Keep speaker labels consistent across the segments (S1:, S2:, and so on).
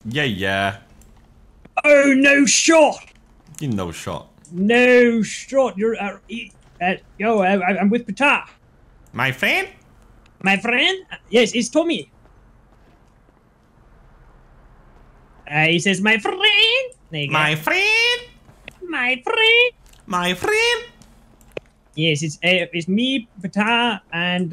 S1: Yeah.
S2: Oh, no shot!
S1: You no shot.
S2: No shot. You're yo. I'm with Pata.
S1: My friend?
S2: My friend? Yes, it's Tommy. He says, my friend. There you go.
S1: My friend?
S2: My friend.
S1: My friend?
S2: Yes, it's me, Pata, and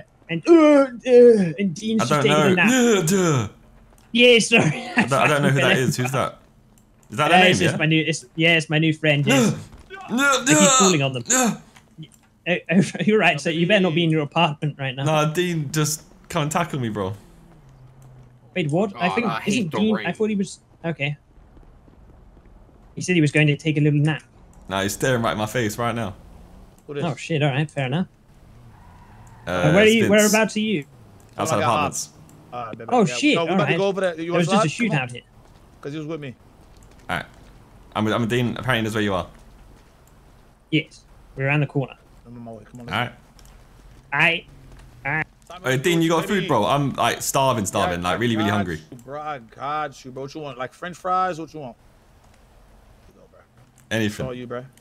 S2: Dean's
S1: I
S2: just
S1: don't
S2: taking a nap.
S1: know. Duh.
S2: Yes, sorry.
S1: I don't know who that is. Who's that? Is that their name,
S2: It's just
S1: yeah?
S2: my new. It's my new friend. Yes. I keep falling on them. You're right. So you better not be in your apartment right now.
S1: Nah, Dean just come and tackle me, bro.
S2: Wait, what? I think
S3: I
S2: isn't
S3: hate the
S2: Dean?
S3: rain.
S2: I thought he was okay. He said he was going to take a little nap.
S1: Nah, he's staring right in my face right now.
S2: Oh shit! All right, fair enough.
S1: Where
S2: Where are you? Whereabouts are you?
S1: Outside apartments.
S2: Oh shit!
S4: No, we're about to go over there.
S2: There
S4: You
S2: was
S4: want
S2: just a shootout here.
S4: Because he was with me.
S1: Alright. I'm Dean. Apparently, that's where you are.
S2: Yes, we're around the corner.
S4: I'm on my way. Come on.
S1: Alright. Hey, Dean, you got food, bro? I'm like starving, like really hungry.
S4: Bro, I got you, bro. What you want? Like French fries? What you want? Here you go, bro. It's all
S1: Anything.
S4: you, bro.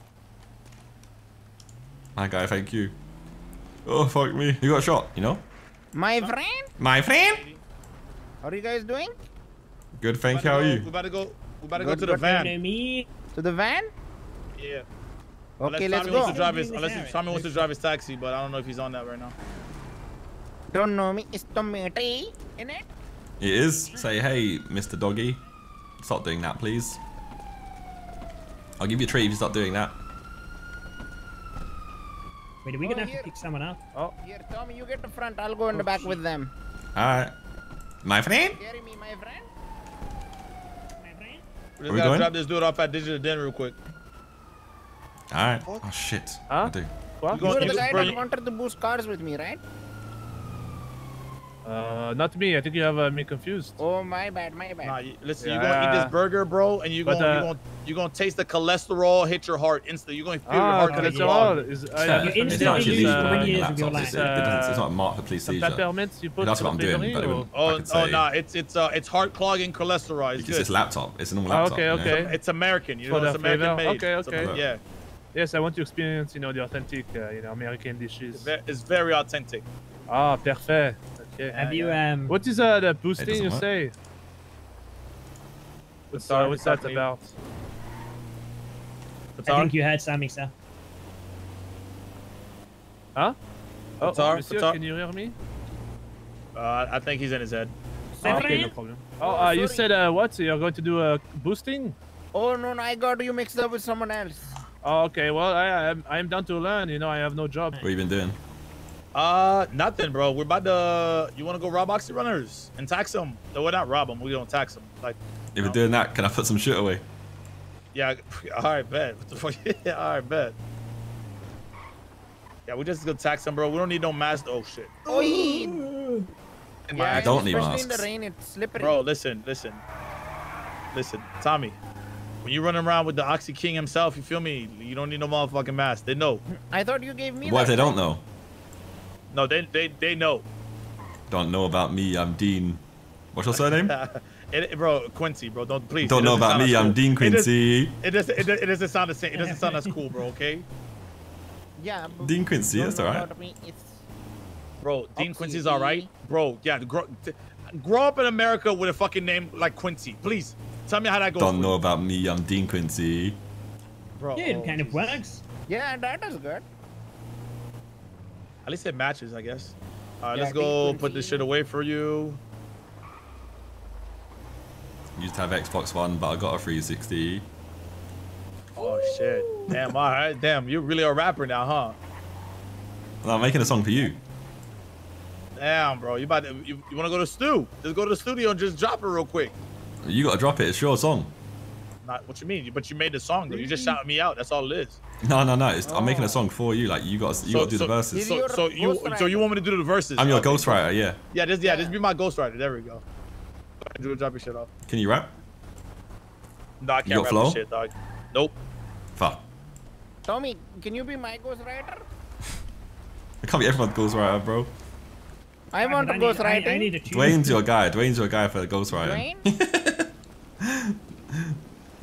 S1: My guy, thank you. Oh, fuck me. You got shot, you know?
S5: My friend?
S1: My friend?
S5: How are you guys doing?
S1: Good, thank you. How are
S4: We
S1: you?
S4: about to go. We about to go
S5: Good,
S4: to the
S5: good.
S4: van.
S2: You know me.
S5: To the van?
S4: Yeah.
S5: Okay,
S4: Unless
S5: let's
S4: Tommy wants to
S5: go.
S4: drive his,
S2: Doing
S4: unless
S2: this
S4: Tommy
S2: area.
S4: wants to drive his taxi, but I don't know if he's on that right now.
S5: Don't know me. It's tomato in it.
S1: It is. Say, hey, Mr. Doggy. Stop doing that, please. I'll give you a treat if you stop doing that.
S2: Wait, are we
S5: Oh,
S2: gonna have
S5: here.
S2: to pick someone up?
S5: Oh, here, Tommy, you get the front. I'll go in the back with them.
S1: Alright. My friend?
S5: Carry me, my friend.
S2: My friend?
S4: We
S1: Are
S4: just
S1: we
S4: gotta
S1: going?
S4: drop this dude off at Digital Den real quick.
S1: Alright. Oh, shit.
S6: Huh?
S1: I do.
S6: What?
S4: You
S5: You're
S4: You
S5: the guy
S4: bro,
S5: that
S4: you-
S5: wanted to boost cars with me, right?
S6: Not me. I think you have me confused.
S5: Oh, my bad, my bad.
S4: Nah, listen,
S6: Yeah.
S4: you're gonna eat this burger, bro, and
S6: But,
S4: you're gonna taste the cholesterol hit your heart instantly. You're gonna feel your heart
S6: okay,
S4: gonna
S6: so
S4: explode.
S6: is
S1: Yeah,
S6: I'm
S2: You
S1: it's
S2: instantly
S1: not actually
S2: lose
S1: legal
S2: 3
S1: on the
S2: years of your
S1: laptop.
S2: life.
S1: It's not a mark for police
S6: some
S1: seizure.
S6: peppermints you put.
S1: That's what I'm doing,
S6: flavoring,
S1: but it
S6: or-
S1: wouldn't. I
S4: Oh,
S1: could
S4: oh
S1: say,
S4: nah, it's heart clogging cholesterol. It's
S1: because
S4: good.
S1: it's laptop. It's a normal
S6: Oh,
S1: laptop.
S6: okay,
S1: you know?
S6: okay.
S4: It's American, you
S6: For
S4: know,
S6: the
S4: it's American
S6: flavor?
S4: made.
S6: Okay, okay.
S4: Yeah,
S6: Yes, I want to experience, the authentic, American dishes.
S4: it's very authentic.
S6: Ah, perfect. Okay.
S2: Have you
S6: What is the boosting
S1: doesn't
S6: you
S1: work.
S6: say? What's
S4: Sorry,
S6: what's that
S4: Stephanie.
S6: about?
S2: I think you heard Sammy, sir.
S6: Huh? Oh,
S4: Qatar,
S6: monsieur,
S4: Qatar.
S6: can you hear me?
S4: I think he's in his head.
S2: My
S6: Okay, no
S2: friend?
S6: problem.
S5: Oh,
S6: Oh, you
S5: sorry.
S6: said what? You're going to do a boosting?
S5: Oh, no, no, I got you mixed up with someone else.
S6: Oh, okay. Well, I'm down to learn. I have no job.
S1: What have you been doing?
S4: Nothing, bro. We're about to. You want to go rob Oxy Runners and tax them? No, we're not rob them. We're gonna tax them. Like,
S1: If you're doing that, can I put some shit away?
S4: yeah. All right, bet. What the fuck? Yeah, all right, bet. Yeah, we just gonna tax them, bro. We don't need no mask. Oh shit.
S5: Oh, yeah,
S1: I don't need
S5: especially in
S1: masks.
S5: the rain, it's slippery.
S4: Bro, listen, Tommy. When you running around with the Oxy King himself, you feel me? You don't need no motherfucking mask. They know.
S5: I thought you gave me
S1: What if
S5: that.
S1: they don't know?
S4: No, they know.
S1: Don't know about me, I'm Dean. What's your surname?
S4: Bro, Quincy, bro. Don't please.
S1: Don't
S4: It
S1: know
S4: doesn't
S1: about
S4: sound
S1: me,
S4: as
S1: I'm
S4: cool.
S1: Dean Quincy.
S4: It doesn't sound the same. It doesn't sound as cool, bro. Okay.
S5: Yeah. but
S1: Dean Quincy,
S5: don't
S1: that's
S5: know
S1: alright.
S5: about me, it's-
S4: Bro, Dean
S5: Oxy
S4: Quincy's
S5: E.
S4: all right. Bro, yeah. Grow up in America with a fucking name like Quincy, please. Tell me how that goes.
S1: Don't
S4: for
S1: know
S4: you.
S1: about me, I'm Dean Quincy.
S4: Bro.
S2: Yeah, it
S4: oh,
S2: kind of
S4: Jesus.
S2: works.
S5: Yeah, that is good.
S4: At least it matches, I guess. All right,
S5: Yeah,
S4: let's go
S5: Dean
S4: put this
S5: Quincy.
S4: shit away for you.
S1: Used to have Xbox One, but I got a 360.
S4: Oh shit. Damn. All right. Damn. You're really a rapper now, huh?
S1: Well, I'm making a song for you.
S4: Damn, bro. You want to go to the stew? Just go to the studio and just drop it real quick.
S1: You gotta drop it, it's your song.
S4: Not what you mean, but you made the song though. You just shouted me out. That's all it is.
S1: No, I'm making a song for you. Like you gotta do the verses.
S5: You're
S4: So you
S5: ghostwriter.
S4: want me to do the verses?
S1: I'm your
S4: Okay.
S1: ghostwriter, yeah.
S4: Yeah, just be my ghostwriter. There we go. Drew, drop your shit off.
S1: Can you rap?
S4: No, I
S1: You
S4: can't
S1: got
S4: rap
S1: flow?
S4: this shit, dog. Nope.
S1: Fuck.
S5: Tommy, can you be my ghostwriter?
S1: It can't be everyone's ghostwriter, bro.
S5: I want a
S2: I
S5: ghostwriting.
S2: need a tune.
S1: Dwayne's your guy. Dwayne's your guy for the ghostwriter.
S5: Dwayne?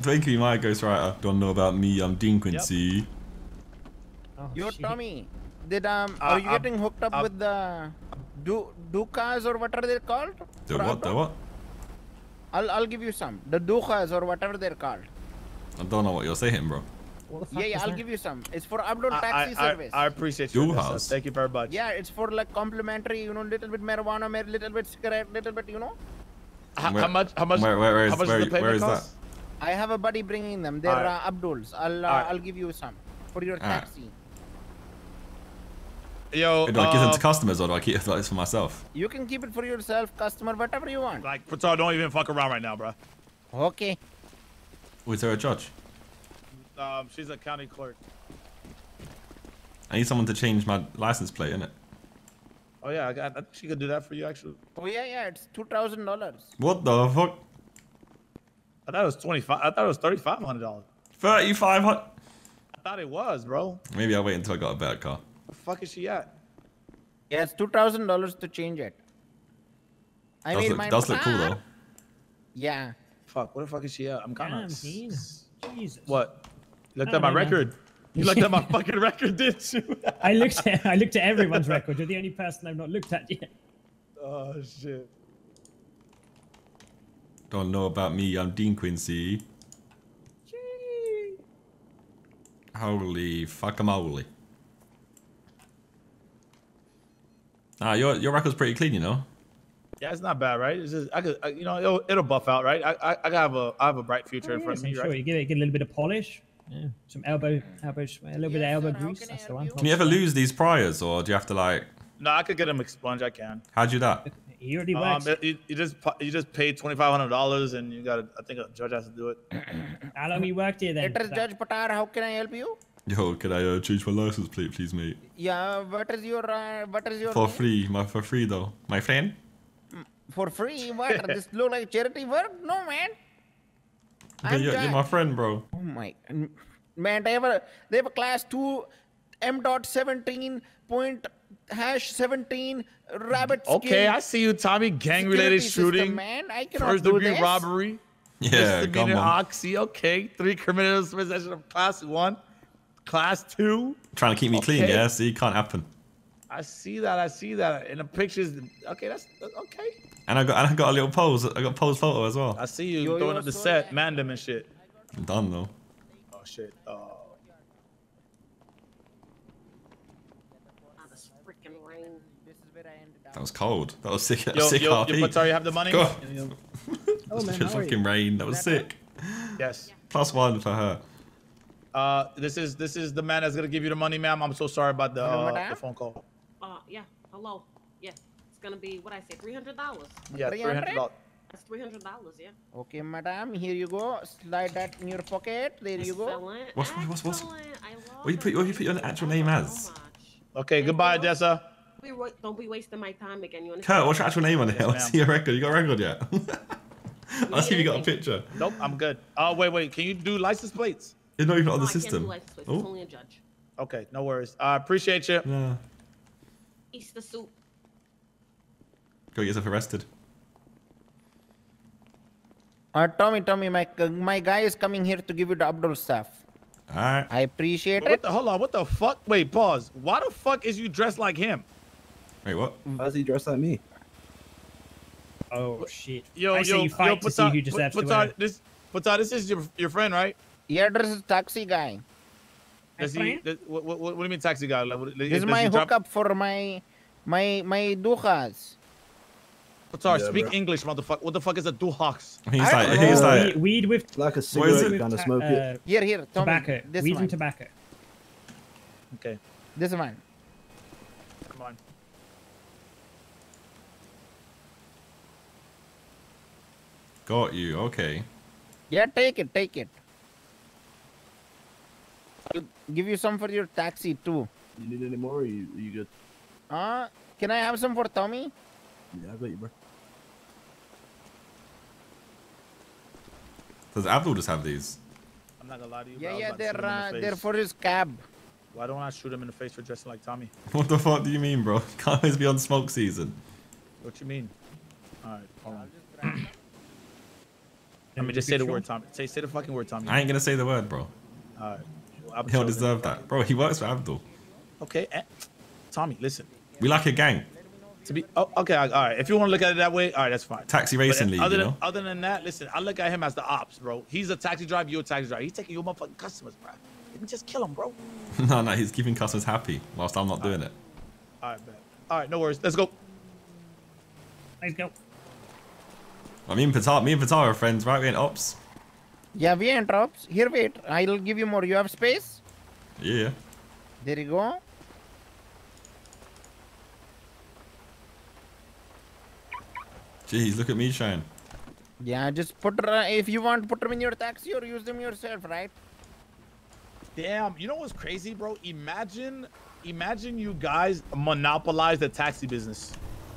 S1: Thank you, my ghostwriter. Don't know about me, I'm Dean Quincy.
S2: Oh,
S5: Yo,
S2: shit.
S5: Tommy, are you getting hooked up with the Dukas or whatever they're called?
S1: The
S5: For
S1: what? The
S5: Abdul?
S1: what?
S5: I'll give you some. The Dukas or whatever they're called.
S1: I don't know what you're saying, bro.
S2: What the fuck
S5: Yeah,
S2: is
S5: I'll
S2: that?
S5: give you some. It's for Abdul taxi service.
S4: I appreciate you.
S1: Dual
S4: Vanessa.
S1: house.
S4: Thank you very much.
S5: Yeah, it's for like complimentary, you know, little bit marijuana, little bit cigarette, little bit, you know.
S4: How
S1: Where-
S4: much? How much?
S1: where is-
S4: how much
S1: where-
S4: does the payment
S1: where is that?
S4: cost?
S5: I have a buddy bringing them. They're
S4: Alright.
S5: Abdul's. I'll
S4: Alright.
S5: give you some for your
S1: Alright.
S5: taxi.
S4: Yo,
S1: Do I give them to customers or do I keep this for myself?
S5: You can keep it for yourself, customer, whatever you want.
S4: like, Patar, don't even fuck around right now, bro.
S5: Okay.
S1: Oh, is there a judge?
S4: She's a county clerk.
S1: I need someone to change my license plate, innit?
S4: Oh yeah, I think she could do that for you actually.
S5: Oh yeah, it's $2,000.
S1: What the fuck?
S4: I thought it was 25. I thought it was $3,500.
S1: 3,500?
S4: I thought it was, bro.
S1: Maybe I'll wait until I got a better car.
S4: Where the fuck is she at?
S5: Yeah, it's $2,000 to change it. I
S1: Does
S5: made
S1: look,
S5: mine.
S1: does look cool though.
S5: Yeah.
S4: Fuck, where the fuck is she at? I'm kind
S2: Damn,
S4: of.
S2: Dean. Jesus.
S4: What? You looked
S2: I
S4: at my
S2: don't know.
S4: record. You looked at my fucking record, didn't you?
S2: I looked at everyone's record. You're the only person I've not looked at yet.
S4: Oh shit.
S1: Don't know about me, I'm Dean Quincy. Holy fuckamole. Ah, your record's pretty clean, you know?
S4: Yeah, it's not bad, right? It's just I could, you know, it'll buff out, right? I have a bright future in
S2: Oh,
S4: front of me,
S2: sure.
S4: right?
S2: You give it a little bit of polish. Yeah. Some elbow, a little bit of
S5: Yes,
S2: elbow
S5: sir, how
S2: grease.
S5: can I
S2: That's the
S5: help
S2: one.
S5: you?
S1: Can you ever lose these priors or do you have to like,
S4: No, I could get him expunged. I can.
S1: how'd you do that?
S2: He already works.
S4: You just pay $2,500 and you got. I think a judge has to do it.
S2: How long you worked here then?
S5: It is Judge Patar. How can I help you?
S1: Yo, can I change my license plate, please, mate?
S5: Yeah. What is your
S1: For
S5: name?
S1: free, for free though. My friend?
S5: For free? What? This look like charity work? No, man.
S1: Okay, you're
S5: Jack.
S1: my friend, bro.
S5: Oh my, man! They have a class 2 M.17.#17 rabbit skin.
S4: Okay, I see you, Tommy. Gang-related
S5: security system,
S4: shooting,
S5: man. I cannot
S4: first
S5: do
S4: degree
S5: this.
S4: robbery,
S1: Yeah,
S4: misdemeanor
S1: come on.
S4: oxy. Okay, 3 criminals possession of class 1, class 2.
S1: Trying to keep me clean,
S4: Okay.
S1: yeah? See, can't happen.
S4: I see that. In the pictures, okay, that's okay.
S1: And I got a little pose. I got a pose photo as well.
S4: I see you
S5: Yo,
S4: throwing
S5: yo,
S4: up the
S5: so
S4: set,
S5: that-
S4: man them and shit.
S1: I'm done though.
S4: Oh shit.
S3: This freaking rain.
S5: This is where I ended up.
S1: That was cold. That was sick. That
S4: Yo,
S1: was sick
S4: yo,
S1: RP.
S4: but sorry, you have the money?
S1: Go.
S2: Oh man,
S1: Just
S2: how are
S1: fucking
S2: you?
S1: rain. That was sick.
S4: Yes.
S1: +1 for her.
S4: This is the man that's gonna give you the money, ma'am. I'm so sorry about
S5: Hello,
S4: the
S5: madam?
S4: phone call.
S3: Yeah. Hello. Yeah. It's gonna be what I say, $300.
S4: Yeah,
S5: 300?
S4: $300.
S3: That's $300. Yeah.
S5: Okay, madam. Here you go. Slide that in your pocket. There you go.
S3: Excellent.
S1: What's-
S3: Excellent. I love
S1: What you put your actual name
S3: Thank you
S1: as?
S3: so much.
S4: Okay, goodbye, Dessa.
S3: Don't be wasting my time again. You understand?
S1: Kurt, what's your actual name on it?
S4: Yes,
S1: Let's
S4: ma'am.
S1: see your record. You got a record yet? I'll see if you got a picture.
S4: Nope, I'm good. Wait. Can you do license plates?
S1: It's not even on
S3: No,
S1: the
S3: I can't
S1: system.
S3: do license plates.
S1: Oh.
S3: It's only a judge.
S4: Okay, no worries. I appreciate you.
S1: Yeah.
S3: Easter soup.
S1: Go get yourself arrested.
S5: Tommy, my guy is coming here to give you the Abdul stuff.
S1: Alright.
S5: I appreciate
S4: What
S5: it.
S4: the? Hold on. What the fuck? Wait, pause. Why the fuck is you dressed like him?
S1: Wait, what?
S7: Why is he dressed like me?
S2: Oh shit.
S4: Yo,
S2: I
S4: yo,
S2: say you fight to see who deserves to win.
S4: This is your friend, right?
S5: Yeah, this is taxi guy.
S4: Does he?
S2: friend?
S4: What do you mean, taxi guy? Like,
S5: This is my hookup for my dujas.
S4: Sorry,
S7: Yeah,
S4: speak
S7: bro.
S4: English, motherfucker. What the fuck is a duhawks?
S1: He's
S5: I
S1: like,
S5: don't
S1: he's
S5: know.
S1: like,
S2: Weed with
S7: It's like a
S1: What is
S7: cigarette,
S1: it?
S7: you kind of smoke it.
S5: Here, Tommy.
S2: tobacco.
S5: This
S2: Weed
S5: one.
S2: and tobacco.
S4: Okay,
S5: This one.
S4: come on.
S1: got you. Okay.
S5: Yeah, take it. I'll give you some for your taxi too.
S7: You need any more or you good?
S5: Can I have some for Tommy?
S7: Yeah, I got you, bro.
S1: Does Abdul just have these?
S4: I'm not gonna lie to you.
S5: Yeah,
S4: bro. I was
S5: yeah,
S4: about to shoot him in the
S5: they're
S4: face.
S5: for his cab.
S4: Why don't I shoot him in the face for dressing like Tommy?
S1: What the fuck do you mean, bro? You can't always be on smoke season.
S4: What you mean? All right, hold on. Let me just say the word, Tommy. Say the fucking word, Tommy.
S1: I ain't gonna say the word, bro.
S4: Alright.
S1: He don't deserve that. Bro, he works for Abdul.
S4: Okay, Tommy, listen.
S1: We like a gang.
S4: To be okay, all right. If you want to look at it that way, all right, that's fine.
S1: Taxi racing league, you know?
S4: Other than that, listen, I look at him as the ops, bro. He's a taxi driver, you're a taxi driver. He's taking your motherfucking customers, bro. Let me just kill him, bro.
S1: No, he's keeping customers happy whilst I'm not doing it.
S4: All right, man. All right, no worries. Let's go.
S2: Let's go.
S1: I mean, me and Patar are friends, right? We ain't ops.
S5: Yeah, we ain't ops. Here, wait. I'll give you more. You have space?
S1: Yeah.
S5: There you go.
S1: Jeez, look at me shine.
S5: Yeah, just put if you want, put them in your taxi or use them yourself, right?
S4: Damn, you know what's crazy, bro? Imagine you guys monopolize the taxi business.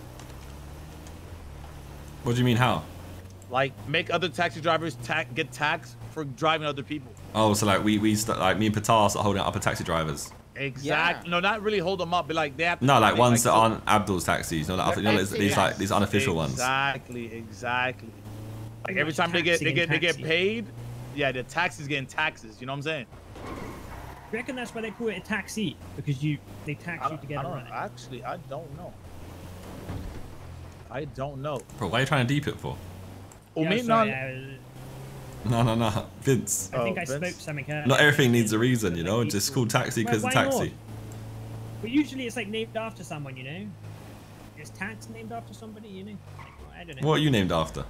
S1: What do you mean, how?
S4: Like, make other taxi drivers get taxed for driving other people.
S1: Oh, so like like me and Patar start holding up other taxi drivers.
S4: Exactly. Yeah. No, not really hold them up, but like they have to.
S1: No, like ones that aren't Abdul's taxis. No, like, these unofficial ones.
S4: Exactly. Like every time they get paid, yeah, the taxi's getting taxes. You know what I'm saying?
S2: You reckon that's why they call it a taxi? Because they tax you to get around it?
S4: Actually, I don't know.
S1: Bro, why are you trying to deep it for?
S4: Oh,
S2: Yeah,
S4: me?
S2: sorry,
S1: No. Vince.
S2: I think I
S4: Vince?
S2: spoke something.
S1: Not everything needs a reason, you know? Just call taxi because it's taxi.
S2: Not? But usually it's like named after someone, you know? Is tax named after somebody, you know? I don't know.
S1: What are you named after?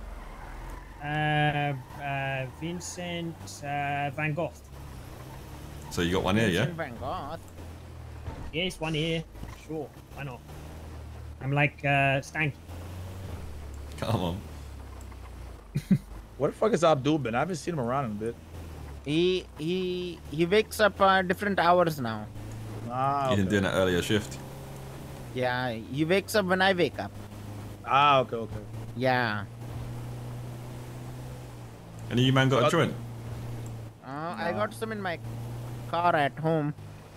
S2: Vincent Van Gogh.
S1: So you got one ear, yeah?
S5: Vincent Van Gogh.
S2: Yes, one ear. Sure, why not? I'm like Stanky.
S1: Come on.
S4: Where the fuck is Abdul been? I haven't seen him around in a bit.
S5: He wakes up different hours now.
S4: Ah, okay.
S1: He's been doing an earlier shift.
S5: Yeah, he wakes up when I wake up.
S4: Ah, okay.
S5: Yeah.
S1: And you man got a joint?
S5: I got some in my car at home.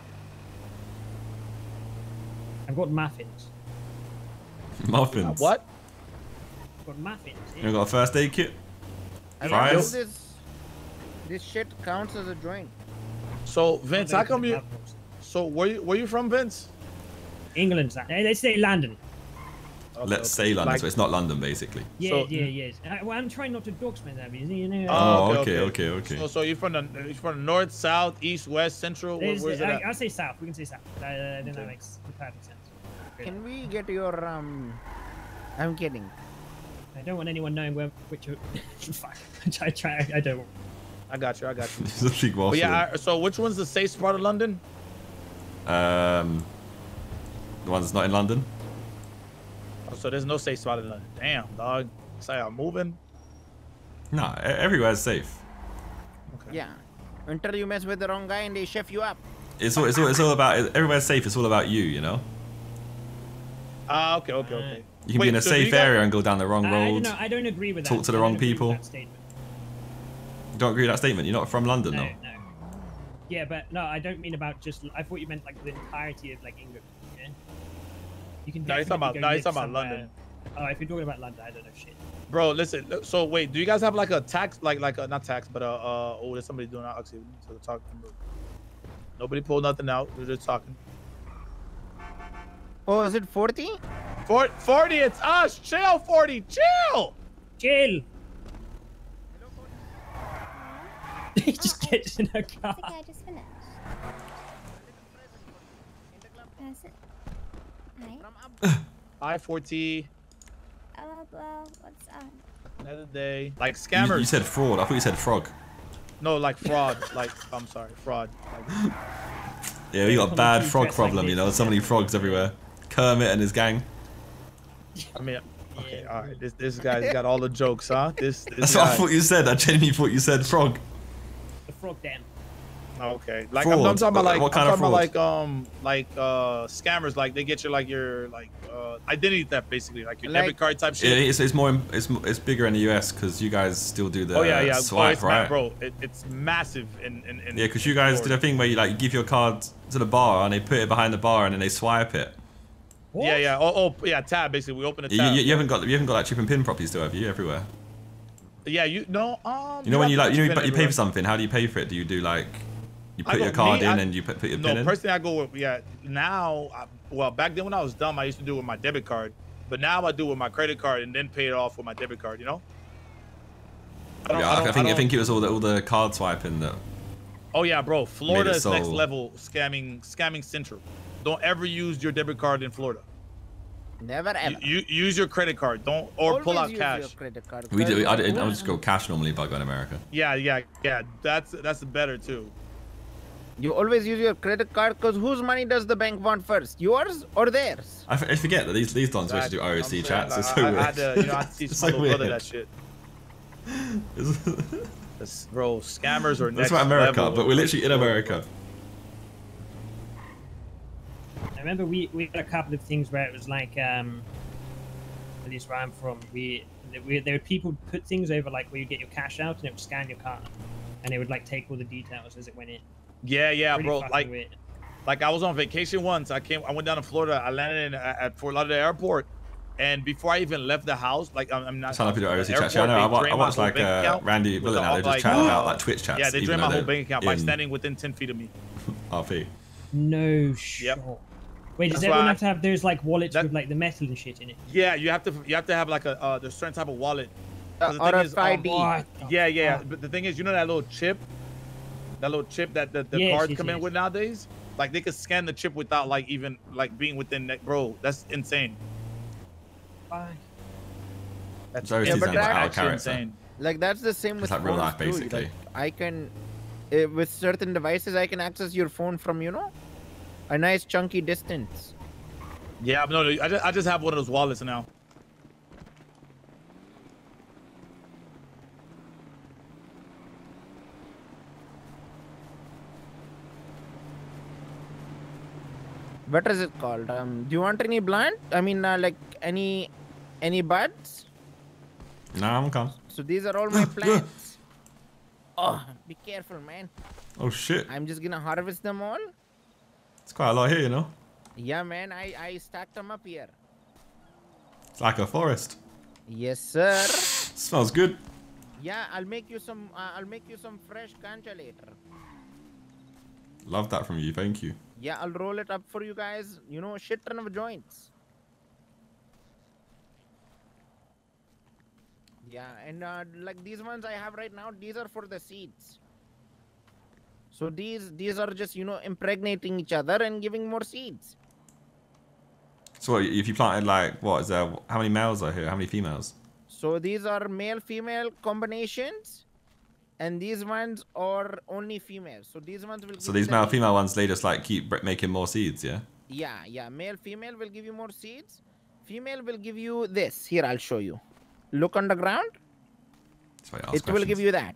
S2: I've got muffins.
S1: Muffins.
S4: What?
S2: I've got muffins.
S1: You got a first aid kit?
S5: I
S1: Fries?
S5: know this shit counts as a joint.
S4: So Vince, how come you? So where you from, Vince?
S2: England. They say London.
S4: Okay,
S1: Let's say London,
S4: like,
S1: so it's not London, basically.
S2: Yeah, yes. Well, I'm trying not to dogsman that, you know.
S1: Oh, okay.
S4: So you're from the north, south, east, west, central. Where's it at?
S2: I'll say south. We can say south. Then that makes perfect sense.
S5: Can we get your I'm kidding.
S2: I don't want anyone knowing which. Fuck. I don't want.
S4: I got you.
S1: It's a big waffle.
S4: But yeah, so which one's the safe part of London?
S1: The one that's not in London?
S4: Oh, so there's no safe spot in London. Damn, dog. Say I'm moving.
S1: No, everywhere's safe.
S4: Okay.
S5: Yeah. Until you mess with the wrong guy and they chef you up.
S1: It's all about, everywhere's safe, it's all about you, you know?
S4: Ah, okay.
S1: You can be in a safe area and go down the wrong
S2: I
S1: road.
S2: I don't agree with that.
S1: Talk to the wrong people. You don't agree with that statement? You're not from London, though?
S2: No. Yeah, but no, I don't mean about just. I thought you meant like the entirety of like England. Yeah? You can.
S4: No, he's talking about London.
S2: Oh, if you're talking about London, I don't know shit.
S4: Bro, listen. So wait, do you guys have like a tax, like a not tax, but oh, there's somebody doing that. Actually, we need to talk. Nobody pulled nothing out. We're just talking.
S5: Oh, is it 40?
S4: 40, it's us. Chill, 40. Chill.
S2: He just gets in a car.
S8: Okay, I just finished. Pass it. Hi.
S4: I-40.
S8: What's up?
S4: Another day. Like scammers.
S1: You said fraud. I thought you said frog.
S4: No, like fraud. Like, I'm sorry, fraud. Like,
S1: Yeah, we got a bad frog problem, you know? So many frogs everywhere. Kermit and his gang.
S4: I mean, okay, all right. This guy's got all the jokes, huh? This
S1: That's
S4: guy.
S1: what I thought you said. I genuinely thought you said frog.
S2: The frog den.
S4: Okay, like
S1: Fraud.
S4: I'm talking about like
S1: What kind of
S4: scammers, like they get your identity theft, basically, like your
S5: Like-
S4: debit card type shit.
S1: It's bigger in the US because you guys still do the
S4: Oh
S1: swipe,
S4: it's
S1: right?
S4: bro, it's massive in
S1: Yeah, because you guys did a thing where you give your card to the bar and they put it behind the bar and then they swipe it.
S2: What?
S4: Yeah. Oh, yeah. Tab. Basically, we open a tab.
S1: You haven't got that chip and pin properly still, have you? Everywhere.
S4: Yeah, you know.
S1: You know when you
S4: have
S1: like
S4: to
S1: you
S4: spend
S1: pay for
S4: everywhere.
S1: something. How do you pay for it? Do you do like you
S4: I
S1: put
S4: go-
S1: your card
S4: me,
S1: in
S4: I-
S1: and you put your
S4: No,
S1: pin in?
S4: personally, I go with now. Well, back then when I was dumb, I used to do it with my debit card, but now I do it with my credit card and then pay it off with my debit card. You know.
S1: I think it was all the card swiping that.
S4: Oh yeah, bro. Florida
S1: it
S4: is next
S1: so-
S4: level scamming central. Don't ever use your debit card in Florida.
S5: Never ever.
S4: You use your credit card. Don't or pull out
S5: Always use your
S4: cash.
S5: credit card.
S1: We do. I would
S5: Cause-
S1: just go cash normally, but I go in America.
S4: Yeah. That's better too.
S5: You always use your credit card because whose money does the bank want first? Yours or theirs?
S1: I forget that these dons wish to do
S4: I'm
S1: IOC
S4: saying,
S1: chats. It's
S4: like,
S1: so
S4: I
S1: weird.
S4: had to, I had to teach
S1: It's
S4: my
S1: so
S4: little brother
S1: weird.
S4: that shit. Bro, scammers are next
S1: That's about America,
S4: level.
S1: but we're literally in America.
S2: I remember we had a couple of things where it was like, at least where I'm from, there were people put things over like where you get your cash out and it would scan your card, and it would like take all the details as it went in.
S4: Yeah,
S2: Pretty
S4: bro.
S2: fucking weird.
S4: Like I was on vacation once. I went down to Florida. I landed at Fort Lauderdale Airport, and before I even left the house, like I'm not.
S1: Sign up to do IOC
S4: airport,
S1: chats. Yeah, I know.
S4: they
S1: I
S4: drained my
S1: watched
S4: whole
S1: like
S4: bank account
S1: Randy
S4: with
S1: Willen
S4: the-
S1: out there just
S4: like,
S1: chatting about like Twitch chats.
S4: Yeah, they
S1: even
S4: drained my
S1: though
S4: whole
S1: they're
S4: bank account by
S1: in
S4: standing within 10 feet of me.
S1: RP.
S2: No shit. Wait, does
S4: That's
S2: everyone
S4: why-
S2: have to have those like wallets
S4: that-
S2: with like the metal and shit in it?
S4: Yeah, you have to have like a there's certain type of wallet. 'Cause the thing is,
S5: RFID.
S2: What the
S4: yeah.
S2: fuck?
S4: But the thing is, you know that little chip that the
S2: Yes,
S4: cards
S2: yes,
S4: come in
S2: yes.
S4: with nowadays. Like they could scan the chip without like even like being within that. Bro, that's insane.
S2: Fuck.
S4: That's
S1: So it's
S5: Yeah, but
S1: designed by
S5: that-
S1: our
S4: actually
S1: character.
S4: insane.
S5: Like that's the same with
S1: It's like real
S5: phones
S1: life,
S5: too.
S1: basically.
S5: Like, I can, with certain devices, I can access your phone from a nice chunky distance.
S4: Yeah, no, I just have one of those wallets now.
S5: What is it called? Do you want any blunt? I mean, like any buds?
S1: Nah, I'm calm.
S5: So these are all my plants. Oh, be careful, man.
S1: Oh shit.
S5: I'm just gonna harvest them all.
S1: It's quite a lot here, you know.
S5: Yeah, man. I stacked them up here.
S1: It's like a forest.
S5: Yes, sir.
S1: Smells good.
S5: Yeah, I'll make you some. I'll make you some fresh ganja later.
S1: Love that from you. Thank you.
S5: Yeah, I'll roll it up for you guys. Shit ton of joints. Yeah, and like these ones I have right now, these are for the seeds. So these are just impregnating each other and giving more seeds.
S1: So what, if you planted like what is there? How many males are here? How many females?
S5: So these are male-female combinations, and these ones are only females. So these ones will.
S1: So
S5: give
S1: these
S5: the-
S1: male female ones, they just like keep making more seeds, yeah.
S5: Yeah. Male-female will give you more seeds. Female will give you this. Here, I'll show you. Look on the ground.
S1: That's why I ask
S5: It will give
S1: questions.
S5: you that.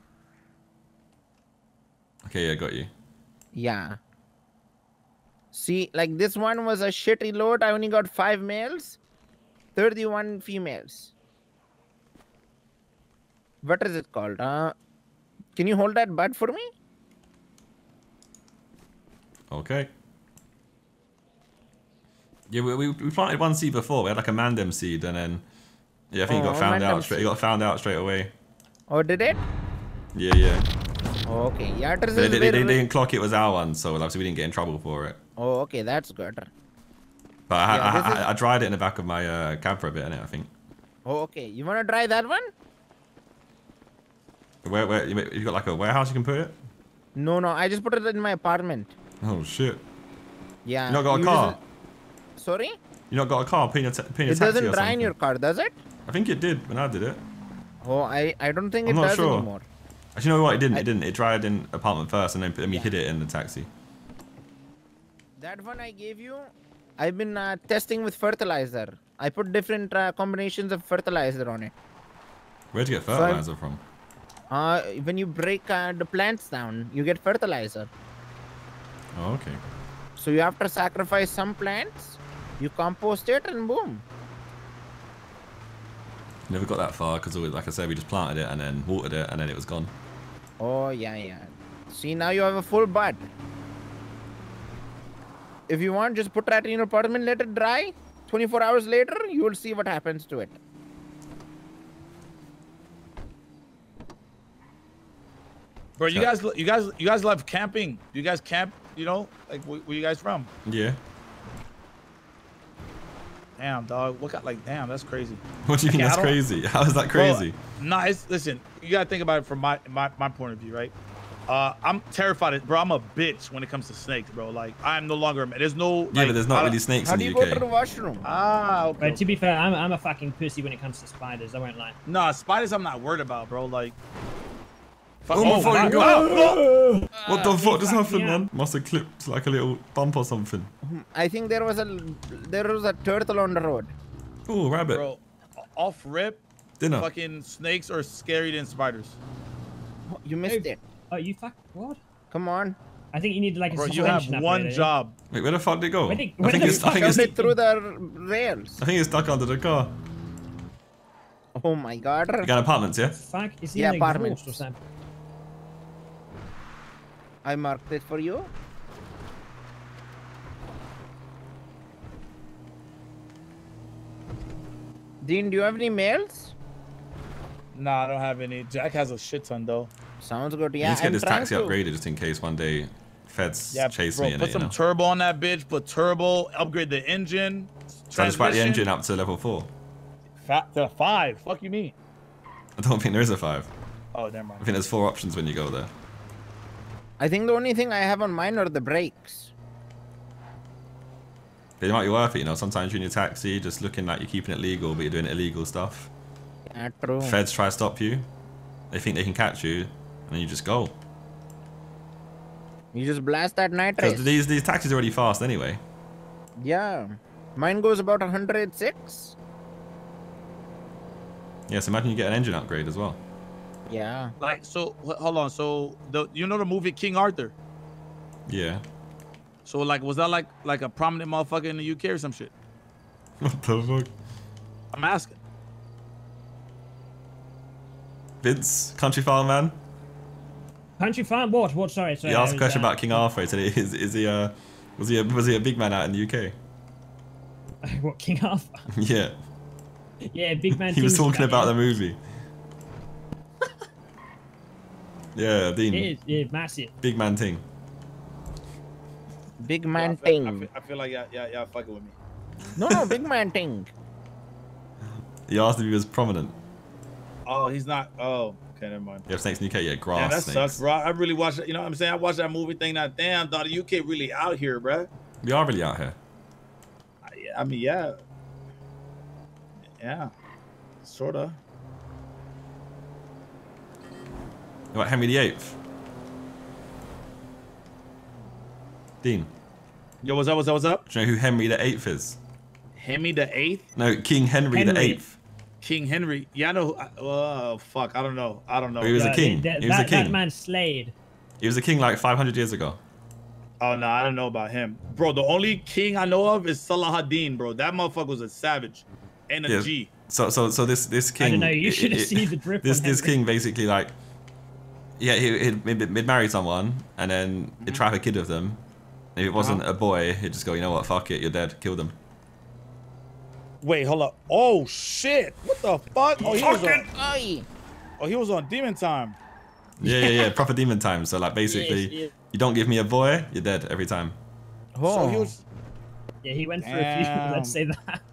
S1: Okay, yeah, got you.
S5: Yeah. See, like this one was a shitty load. I only got 5 males, 31 females. What is it called? Can you hold that bud for me?
S1: Okay. Yeah, we planted one seed before. We had like a mandem seed, and then yeah, I think it got found out straight. It got found out straight away.
S5: Oh, did it?
S1: Yeah.
S5: Okay. Yeah, it is
S1: They
S5: very-
S1: didn't clock it was our one, so obviously we didn't get in trouble for it.
S5: Oh, okay, that's good.
S1: But
S5: Yeah, this is-
S1: I dried it in the back of my cab for a bit, innit, I think.
S5: Oh, okay. You wanna try that one?
S1: Where you got like a warehouse you can put it?
S5: No, I just put it in my apartment.
S1: Oh shit!
S5: Yeah.
S1: You not got a
S5: you
S1: car?
S5: just- Sorry?
S1: You not got a car? Putting a taxi
S5: It
S1: or
S5: doesn't dry
S1: something?
S5: in your car, does it?
S1: I think it did when I did it.
S5: Oh, I don't think
S1: I'm
S5: it
S1: not
S5: does
S1: sure.
S5: anymore.
S1: Actually, you know what? It didn't. It didn't. It dried in apartment first, and then we hid it in the taxi.
S5: That one I gave you, I've been testing with fertilizer. I put different combinations of fertilizer on it.
S1: Where'd you get
S5: So
S1: fertilizer from?
S5: When you break the plants down, you get fertilizer.
S1: Oh, okay.
S5: So you have to sacrifice some plants, you compost it, and boom.
S1: Never got that far because, like I said, we just planted it and then watered it, and then it was gone.
S5: Oh, yeah. See, now you have a full bud. If you want, just put that in your apartment, let it dry. 24 hours later, you will see what happens to it.
S4: Bro, you guys love camping. Do you guys camp? You know, like where you guys from?
S1: Yeah.
S4: Damn, dog. What got like? Damn, that's crazy.
S1: What do you mean
S4: Okay, I
S1: that's
S4: don't-
S1: crazy? How is that crazy?
S4: Bro, nah, listen. You gotta think about it from my point of view, right? I'm terrified, bro. I'm a bitch when it comes to snakes, bro. Like I'm no longer. There's no.
S1: Yeah,
S4: like,
S1: but there's not really snakes
S5: How
S1: in
S5: do
S1: the
S5: you go to
S1: UK.
S5: the washroom?
S4: Ah, okay.
S2: But to be fair, I'm a fucking pussy when it comes to spiders. I won't lie.
S4: Nah, spiders. I'm not worried about, bro. Like.
S1: Oh my fucking
S4: my
S1: God. What the
S2: he
S1: fuck just
S2: fucked me
S1: happened,
S2: up.
S1: man? Must have clipped like a little bump or something.
S5: I think there was a turtle on the road.
S1: Oh, rabbit.
S4: Bro, off rip.
S1: Dinner.
S4: Fucking snakes are scarier than spiders.
S5: Oh, you missed it.
S2: Oh, you fuck what?
S5: Come on.
S2: I think you need like a
S4: Bro, you have
S2: suspension
S4: one
S2: upgrade, I think.
S4: job.
S1: Wait, where the fuck did it go?
S2: Where did-
S1: I
S2: where
S1: think
S2: did
S1: it's
S2: the
S1: I think
S2: fuck
S5: Shoved
S1: it's
S5: it through the rails.
S1: I think it's stuck under the car.
S5: Oh my god.
S1: You got apartments, yeah?
S2: Fuck, is he
S5: Yeah,
S2: in the
S5: apartments.
S2: exhaust or something?
S5: I marked it for you. Dean, do you have any mails?
S4: Nah, I don't have any. Jack has a shit ton though.
S5: Sounds good.
S1: You
S5: Yeah,
S1: need to get
S5: I'm
S1: this
S5: trying
S1: taxi
S5: to.
S1: upgraded just in case one day feds
S4: Yeah,
S1: chase
S4: bro,
S1: me in
S4: put
S1: it, you
S4: some
S1: know?
S4: turbo on that bitch. Put turbo. Upgrade the engine.
S1: So I just back the
S4: transmission.
S1: engine up to level 4.
S4: To 5. Fuck you mean?
S1: I don't think there is a 5.
S4: Oh, never
S1: I
S4: mind.
S1: think there's 4 options when you go there.
S5: I think the only thing I have on mine are the brakes.
S1: But it might be worth it, you know? Sometimes you're in your taxi just looking like you're keeping it legal, but you're doing illegal stuff.
S5: Yeah, true.
S1: Feds try to stop you. They think they can catch you, and then you just go.
S5: You just blast that night race.
S1: Because these taxis are already fast anyway.
S5: Yeah. Mine goes about 106.
S1: Yeah, so imagine you get an engine upgrade as well.
S5: Yeah.
S4: Like, so hold on. So you know the movie King Arthur?
S1: Yeah.
S4: So like, was that like a prominent motherfucker in the UK or some shit?
S1: What the fuck?
S4: I'm asking.
S1: Vince, country farm man.
S2: Country farm? What? What? Sorry.
S1: You asked a question about King Arthur. He said, "Is he was he a big man out in the UK?"
S2: what, King Arthur?
S1: Yeah.
S2: Yeah, big man.
S1: He was
S2: things
S1: talking about the
S2: it.
S1: movie. Yeah, Dean.
S2: It is, yeah, massive.
S1: Big man thing.
S5: Big man thing.
S4: I feel like y'all fucking with me.
S5: No, big man thing.
S1: He asked if he was prominent.
S4: Oh, he's not. Oh, okay, never mind.
S1: You have snakes in the UK? Yeah, grass
S4: Yeah, that
S1: snakes.
S4: sucks, bro. I really watched it. You know what I'm saying? I watched that movie thing. That damn, dog, the UK really out here, bro.
S1: We are really out here.
S4: I mean, yeah. Yeah. Sorta.
S1: What, Henry VIII? Dean,
S4: Yo, what's up? What's up?
S1: do you know who Henry VIII is?
S4: Henry the Eighth,
S1: No, King Henry
S2: Henry.
S1: VIII.
S4: King Henry. Yeah, I know. Oh fuck, I don't know.
S1: He was a king.
S2: That,
S1: He was a
S2: that
S1: king.
S2: man slayed.
S1: He was a king like 500 years ago.
S4: Oh no, I don't know about him, bro. The only king I know of is Salahuddin, bro. That motherfucker was a savage and a G.
S1: Yeah. So this king.
S2: I don't know. You should have seen the drip.
S1: This
S2: on
S1: this
S2: Henry.
S1: king basically like, yeah, he'd married someone and then he'd trap a kid with them. If it wasn't a boy, he'd just go, you know what, fuck it, you're dead, kill them.
S4: Wait, hold up. Oh shit! What the fuck? Oh, he was on.
S5: Oi.
S4: Oh, he was on Demon Time.
S1: Yeah, proper demon time. So like basically,
S2: Yes, yes.
S1: you don't give me a boy, you're dead every time.
S5: Oh.
S4: So he was.
S2: Yeah, he went through a few.
S4: Damn.
S2: Let's say that.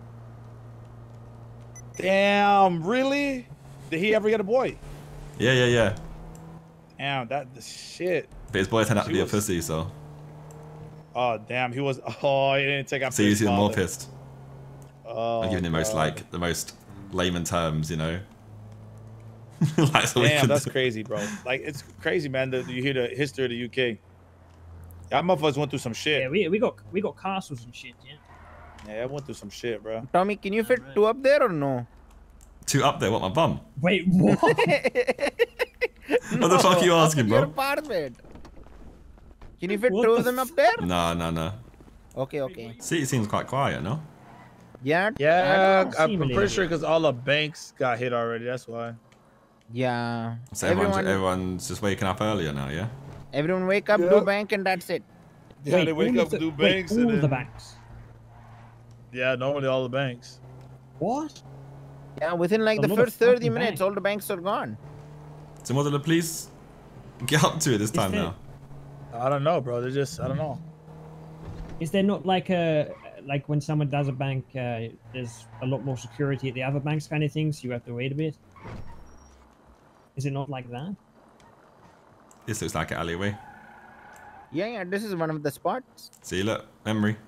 S4: Damn, really? Did he ever get a boy?
S1: Yeah.
S4: Damn, that the shit.
S1: But his boy turned out to
S4: She
S1: be a
S4: was-
S1: pussy, so
S4: Oh damn, he was. Oh, he didn't take out.
S1: he was even more pissed.
S4: Oh,
S1: I'm giving the most
S4: God.
S1: like the most layman terms, you know. Like, so we
S4: Damn,
S1: could-
S4: that's crazy, bro. Like it's crazy, man. That you hear the history of the UK. Y'all motherfuckers went through some shit.
S2: Yeah, we got castles and shit. Yeah.
S4: Yeah, I went through some shit, bro.
S5: Tommy, can you fit two up there or no?
S1: Two up there, what, my bum?
S2: Wait, what?
S1: What the fuck are you asking,
S5: Your
S1: bro?
S5: apartment. Can you fit
S2: What
S5: two
S2: the
S5: of them up there?
S1: No.
S5: Okay.
S1: City seems quite quiet, no?
S5: Yeah.
S4: Yeah,
S2: don't
S4: I'm
S2: seem
S4: pretty
S2: really
S4: sure because all the banks got hit already. That's why.
S5: Yeah.
S1: So everyone's just waking up earlier now, yeah?
S5: Everyone wake up, do bank, and that's it.
S4: Yeah, they wake
S2: all
S4: up,
S2: of the-
S4: do
S2: wait,
S4: banks,
S2: all
S4: and
S2: of the
S4: then-
S2: banks.
S4: Yeah, normally all the banks.
S2: What?
S5: Yeah, within like
S2: A
S5: the
S2: lot of
S5: first 30
S2: fucking
S5: minutes,
S2: banks.
S5: all the banks are gone.
S1: So what are the police get up to it this time
S2: there-
S1: now.
S4: I don't know, bro. They're just, I don't know.
S2: Is there not like when someone does a bank, there's a lot more security at the other banks kind of thing, so you have to wait a bit? Is it not like that?
S1: This looks like an alleyway.
S5: Yeah, yeah, this is one of the spots.
S1: See, look, memory.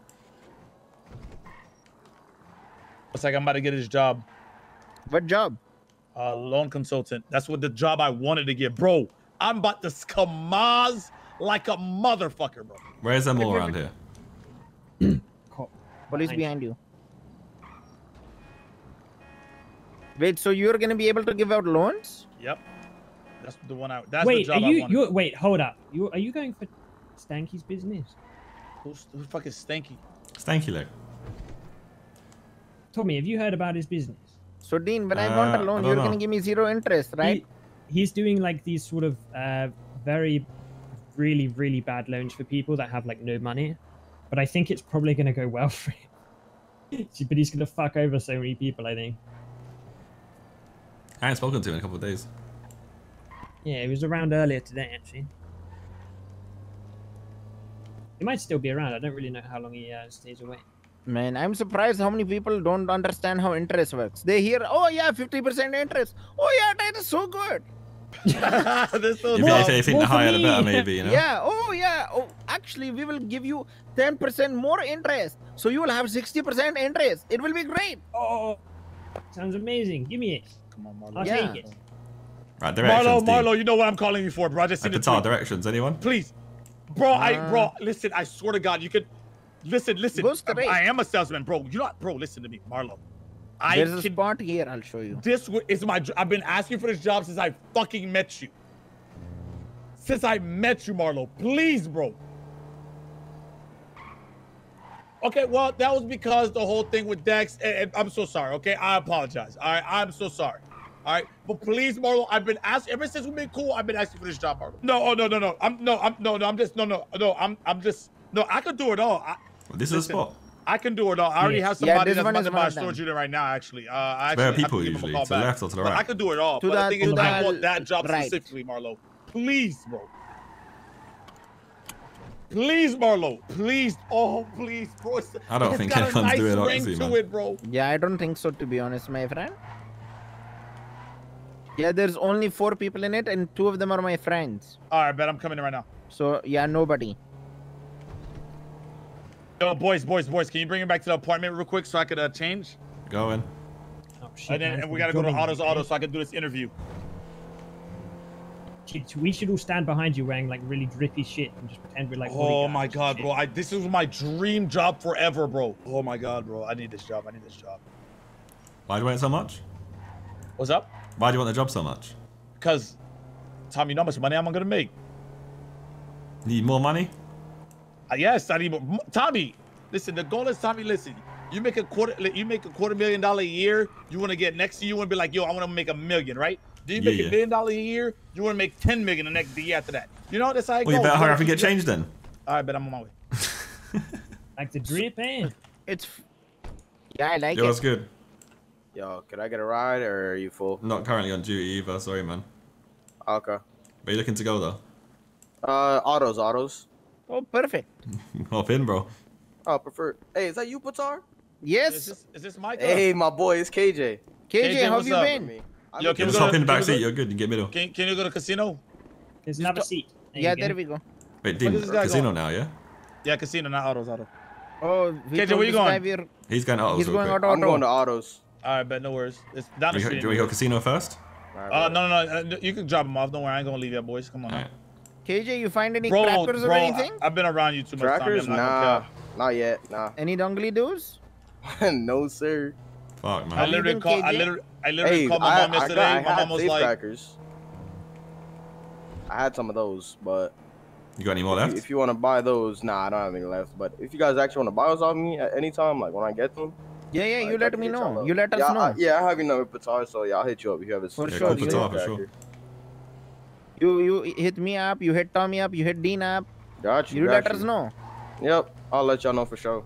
S4: It's like I'm about to get his job.
S5: What job?
S4: Loan consultant. That's what the job I wanted to get, bro. I'm about to kamaz like a motherfucker, bro.
S1: Where's there more around here?
S5: Police behind you. Wait, so you're gonna be able to give out loans?
S4: Yep. That's the one I. That's
S2: Wait,
S4: the
S2: are
S4: job I wanted.
S2: you? Wait, hold up. Are you going for Stanky's business?
S4: Who the fuck is Stanky?
S1: Stanky leg.
S2: Tommy, have you heard about his business?
S5: So Dean, when I want a
S1: I
S5: loan,
S1: don't
S5: you're
S1: know.
S5: gonna give me 0 interest, right?
S2: He's doing like these sort of very, really, really bad loans for people that have like no money. But I think it's probably gonna go well for him. But he's gonna fuck over so many people, I think.
S1: I haven't spoken to him in a couple of days.
S2: Yeah, he was around earlier today, actually. He might still be around. I don't really know how long he stays away.
S5: Man, I'm surprised how many people don't understand how interest works. They hear, oh yeah, 50% interest. Oh yeah, that is so good.
S4: This so
S1: If they think
S2: more
S1: the
S2: for
S1: higher the
S2: me.
S1: better, maybe, you know?
S5: Yeah, oh yeah. Oh, actually, we will give you 10% more interest. So you will have 60% interest. It will be great.
S2: Oh, sounds amazing. Give me it.
S4: Come on, Marlo.
S2: I'll
S5: Yeah.
S2: take it.
S1: Right, directions.
S4: Marlo,
S1: Dean.
S4: Marlo, you know what I'm calling you for, bro. I just seen
S1: Like
S4: the
S1: Qatar
S4: tweet.
S1: directions, anyone?
S4: Please, bro. Bro, listen. I swear to God, you could listen.
S5: Go straight.
S4: I am a salesman, bro. You know, bro. Listen to me, Marlo.
S5: There's a spot here. I'll show you.
S4: This is my. I've been asking for this job since I fucking met you. Since I met you, Marlo. Please, bro. Okay, well, that was because the whole thing with Dex, and I'm so sorry, okay? I apologize, all right? I'm so sorry, all right? But please, Marlo, I've been asking, ever since we've been cool, I've been asking for this job, Marlo. I could do it all.
S1: Well, this is a spot.
S4: I can do it all. I already have
S5: Yeah,
S4: somebody
S5: this
S4: that's
S5: one
S4: about
S5: is
S4: to
S5: one
S4: buy a
S5: of them.
S4: storage unit right now, actually. I
S1: Where are
S4: actually have
S1: people
S4: to give him a
S1: usually?
S4: call
S1: To the
S4: back.
S1: left or to the
S4: But
S1: right?
S4: I could do it all.
S5: To
S4: But the
S5: the-
S4: thing
S5: to
S4: is, I
S5: the
S4: want that job
S5: right.
S4: specifically, Marlo. Please, bro. Please, Marlo. Please. Oh, please, bro.
S1: I don't
S4: It's
S1: think
S4: got a
S1: anyone's
S4: nice
S1: doing it,
S4: ring
S1: honestly,
S4: to
S1: man.
S4: it, bro.
S5: Yeah, I don't think so, to be honest, my friend. Yeah, there's only 4 people in it, and 2 of them are my friends.
S4: All right, bet I'm coming in right now.
S5: So, yeah, nobody.
S4: Yo, boys. Can you bring me back to the apartment real quick so I could change?
S1: Go in.
S2: Oh, shit,
S4: And then
S2: man,
S4: and we gotta go to
S2: jogging,
S4: Autos
S2: man.
S4: Auto so I can do this interview.
S2: Shit, we should all stand behind you wearing like really drippy shit and just pretend we're like.
S4: Oh
S2: bodyguards
S4: my
S2: and
S4: God,
S2: shit.
S4: bro. This is my dream job forever, bro. Oh my God, bro. I need this job.
S1: Why do you want it so much?
S4: What's up?
S1: Why do you want the job so much?
S4: Because, Tom, you know how much money I'm gonna make?
S1: Need more money?
S4: Yes, I need more. Tommy, listen, the goal is, Tommy, listen. You make a $250,000 a year. You want to get next to you and be like, yo, I want to make $1 million, right? Do you make
S1: Yeah,
S4: $1 million a year? You want to make $10 million the year after that. You know, that's how it
S1: Well,
S4: goes.
S1: you better hurry up and
S4: gotta
S1: get
S4: keep-
S1: changed then.
S4: All right, but I'm on my way.
S2: Like the drip, eh?
S5: It's... Yeah, I like
S1: Yo,
S5: it.
S1: what's good?
S9: Yo, could I get a ride or are you full?
S1: Not currently on duty either, sorry, man.
S9: Okay.
S1: Where you looking to go, though?
S9: Autos.
S5: Oh, perfect.
S1: Hop in, bro.
S9: Oh, prefer. Hey, is that you, Patar?
S5: Yes.
S4: Is this Mike?
S9: Hey, my boy, it's KJ.
S5: KJ, how have
S4: what's
S5: you
S4: up?
S5: been?
S9: Me.
S4: Yo, can we
S1: Just
S4: go
S1: hop
S4: to-
S1: in the
S4: can we
S1: back
S4: go-
S1: seat, you're good, you get middle.
S4: Can you go to casino?
S2: There's another seat.
S5: Yeah, there we go.
S1: Wait, Dean,
S4: Where does this guy
S1: casino
S4: go?
S1: now, yeah?
S4: Yeah, you not auto.
S5: Oh, we
S4: KJ,
S5: told
S4: where you
S5: this guy
S4: going?
S5: we're-
S1: He's going autos
S5: He's
S1: real
S5: going
S1: quick.
S5: out
S9: I'm going to Autos.
S4: All right, bet no worries. It's down
S1: Do
S4: the
S1: we,
S4: street.
S1: do we go casino first?
S4: No. You can drop him off. Don't worry, I ain't gonna leave you, boys. Come on.
S1: Alright.
S5: KJ, you find any
S4: Bro,
S5: crackers or anything?
S4: I've been around you too much
S9: Trackers?
S4: time. I'm not
S9: Nah, not yet. Nah.
S5: Any dongly doos?
S9: No, sir.
S1: Fuck,
S4: I
S1: man.
S4: literally
S5: been,
S4: called. I
S5: KJ?
S4: literally
S9: Hey,
S4: called my mom
S9: I
S4: yesterday.
S9: had
S4: My mom was
S9: safe
S4: like,
S9: crackers. I had some of those, but
S1: You got any more left?
S9: if you want to buy those, nah, I don't have any left. But if you guys actually want to buy those off me at any time, like when I get them,
S5: Yeah, yeah, you
S9: like, I
S5: let
S9: can
S5: me
S9: get y'all
S5: know.
S9: up.
S5: You let us
S9: yeah,
S5: know.
S9: yeah, I have your number, Patar, so yeah, I'll hit you up if you have a
S5: For
S1: Yeah,
S5: sure,
S1: call
S5: you
S1: Patar,
S5: let-
S1: for sure.
S5: You hit me up, you hit Tommy up, you hit Dean up.
S9: Got you.
S5: You
S9: got
S5: let
S9: you.
S5: us know.
S9: Yep, I'll let y'all know for sure.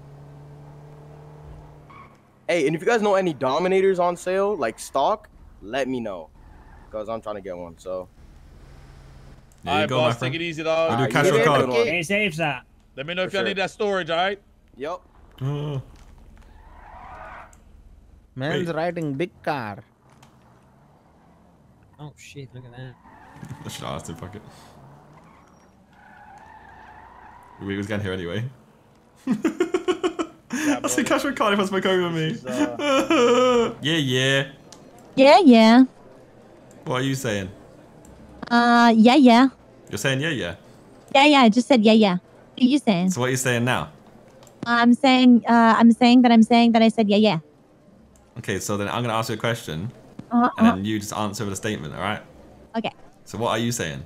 S9: Hey, and if you guys know any Dominators on sale, like stock, let me know, cause I'm trying to get one. So
S1: There
S4: All
S1: you
S4: right,
S1: go, my
S4: boss. Take
S1: friend.
S4: it easy, dog.
S1: We'll do
S9: Alright,
S1: cash
S9: you
S1: or
S9: get it,
S1: card.
S9: good one.
S2: Hey, saves that.
S4: Let me know if
S9: For
S4: y'all
S9: sure.
S4: need that storage, all right?
S9: Yep.
S1: Oh.
S5: Man's
S1: Wait.
S5: riding big car.
S2: Oh shit! Look at that.
S1: I should ask him, fuck it. We was getting here anyway. I see cash or card if I spoke over me.
S4: This is,
S1: Yeah, yeah.
S8: Yeah, yeah.
S1: What are you saying?
S8: Yeah, yeah.
S1: You're saying yeah, yeah.
S8: Yeah, yeah. I just said yeah, yeah. What are you saying?
S1: So what are you saying now?
S8: I'm saying that I said yeah, yeah.
S1: Okay, so then I'm gonna ask you a question,
S8: Uh-huh,
S1: and
S8: uh-huh.
S1: then you just answer with a statement, all right?
S8: Okay.
S1: So what are you saying?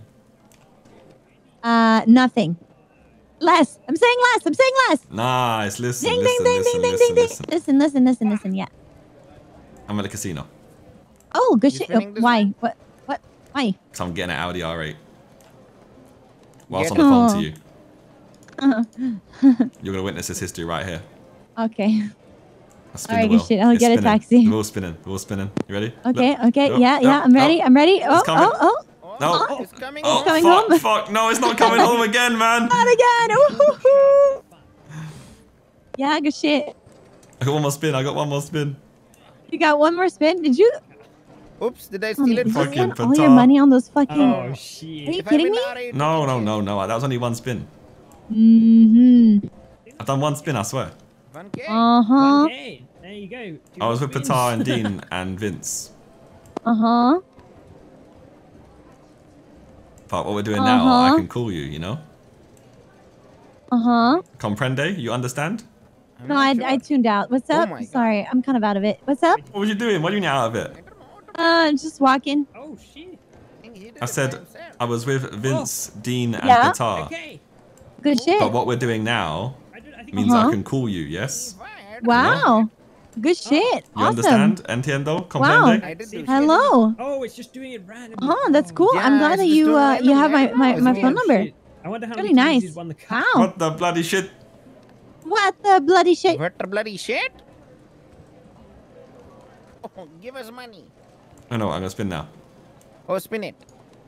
S8: Nothing. Less. I'm saying less. I'm saying less.
S1: Nice. Listen,
S8: Ding,
S1: listen,
S8: ding, ding,
S1: listen,
S8: ding, ding,
S1: listen,
S8: ding,
S1: listen.
S8: ding. Listen. Yeah.
S1: I'm at the casino.
S8: Oh, good
S5: You
S8: shit.
S5: spinning this
S8: Why?
S5: one?
S8: What? Why?
S1: So I'm getting an Audi R8. Whilst
S5: Get
S1: on the phone
S8: it.
S1: to you.
S8: Uh-huh.
S1: You're gonna witness this history right here.
S8: Okay.
S1: I'll spin
S8: Alright,
S1: the
S8: good
S1: wheel.
S8: shit. I'll
S1: It's
S8: get a
S1: spinning.
S8: taxi.
S1: The wheel's spinning. The wheel's spinning. You ready?
S8: Okay.
S1: Look.
S8: Okay.
S1: Look.
S8: Yeah.
S1: Look.
S8: I'm ready.
S1: Look.
S8: I'm ready. Oh.
S1: coming.
S5: Oh,
S1: No.
S5: it's coming.
S1: Oh,
S8: coming
S1: fuck,
S8: home.
S1: fuck. No, it's not coming home again, man.
S8: Not again. Ooh. Yeah. Good shit.
S1: I got one more spin. I got one more spin.
S8: You got one more spin? Did you?
S5: Oops, did I
S8: Oh,
S5: steal it
S8: did
S5: from
S8: you
S1: Fucking
S5: you?
S8: spend all your
S1: petard.
S8: money on those fucking?
S2: Oh
S8: Are you
S2: shit!
S5: If I
S8: kidding
S5: win
S8: me?
S5: R8,
S1: No,
S5: you
S1: no,
S5: can
S1: no, no. That was only one spin.
S8: Mm-hmm.
S1: I've done one spin, I swear.
S5: share. 1K.
S8: Uh-huh.
S2: Okay, there you go. Two
S1: I was with
S2: spins.
S1: Patar and Dean and Vince.
S8: Uh-huh.
S1: But what we're doing now, I
S8: Uh-huh.
S1: can call you, you know?
S8: Uh-huh.
S1: Comprende? You understand?
S5: I'm
S8: No,
S5: not
S8: I
S5: sure.
S8: tuned out. What's
S5: Oh
S8: up?
S5: my God.
S8: Sorry, I'm kind of out of it. What's up?
S1: What was you doing? What do you mean out of it?
S8: Just walking.
S2: Oh shit!
S5: He did
S1: I
S5: it
S1: said
S5: by himself.
S1: I was with Vince, Dean, and
S8: Yeah.
S1: Patar.
S2: Okay.
S8: Good shit.
S1: But what we're doing now
S2: I think
S1: means I
S8: Uh-huh.
S1: can call you, yes?
S5: Fired.
S8: Wow. Good shit.
S1: You
S8: Awesome.
S1: understand? Entiendo?
S8: Wow.
S1: Comprende?
S5: I did do shit.
S8: Hello.
S2: Oh, it's just doing it randomly.
S8: Oh, that's cool.
S5: Yeah,
S8: I'm glad
S5: it's
S8: that
S5: just
S8: you
S5: doing
S8: you
S5: random,
S8: have my,
S5: random.
S8: my,
S5: It's
S8: my
S5: weird.
S8: phone number.
S2: Shit. I wonder how
S8: Really
S2: many times
S8: nice.
S2: he's won the car.
S8: Wow.
S1: What the bloody shit?
S8: What the bloody shit?
S5: What the bloody shit? Oh, give us money.
S1: Oh no, I'm gonna spin now.
S5: Oh, spin it.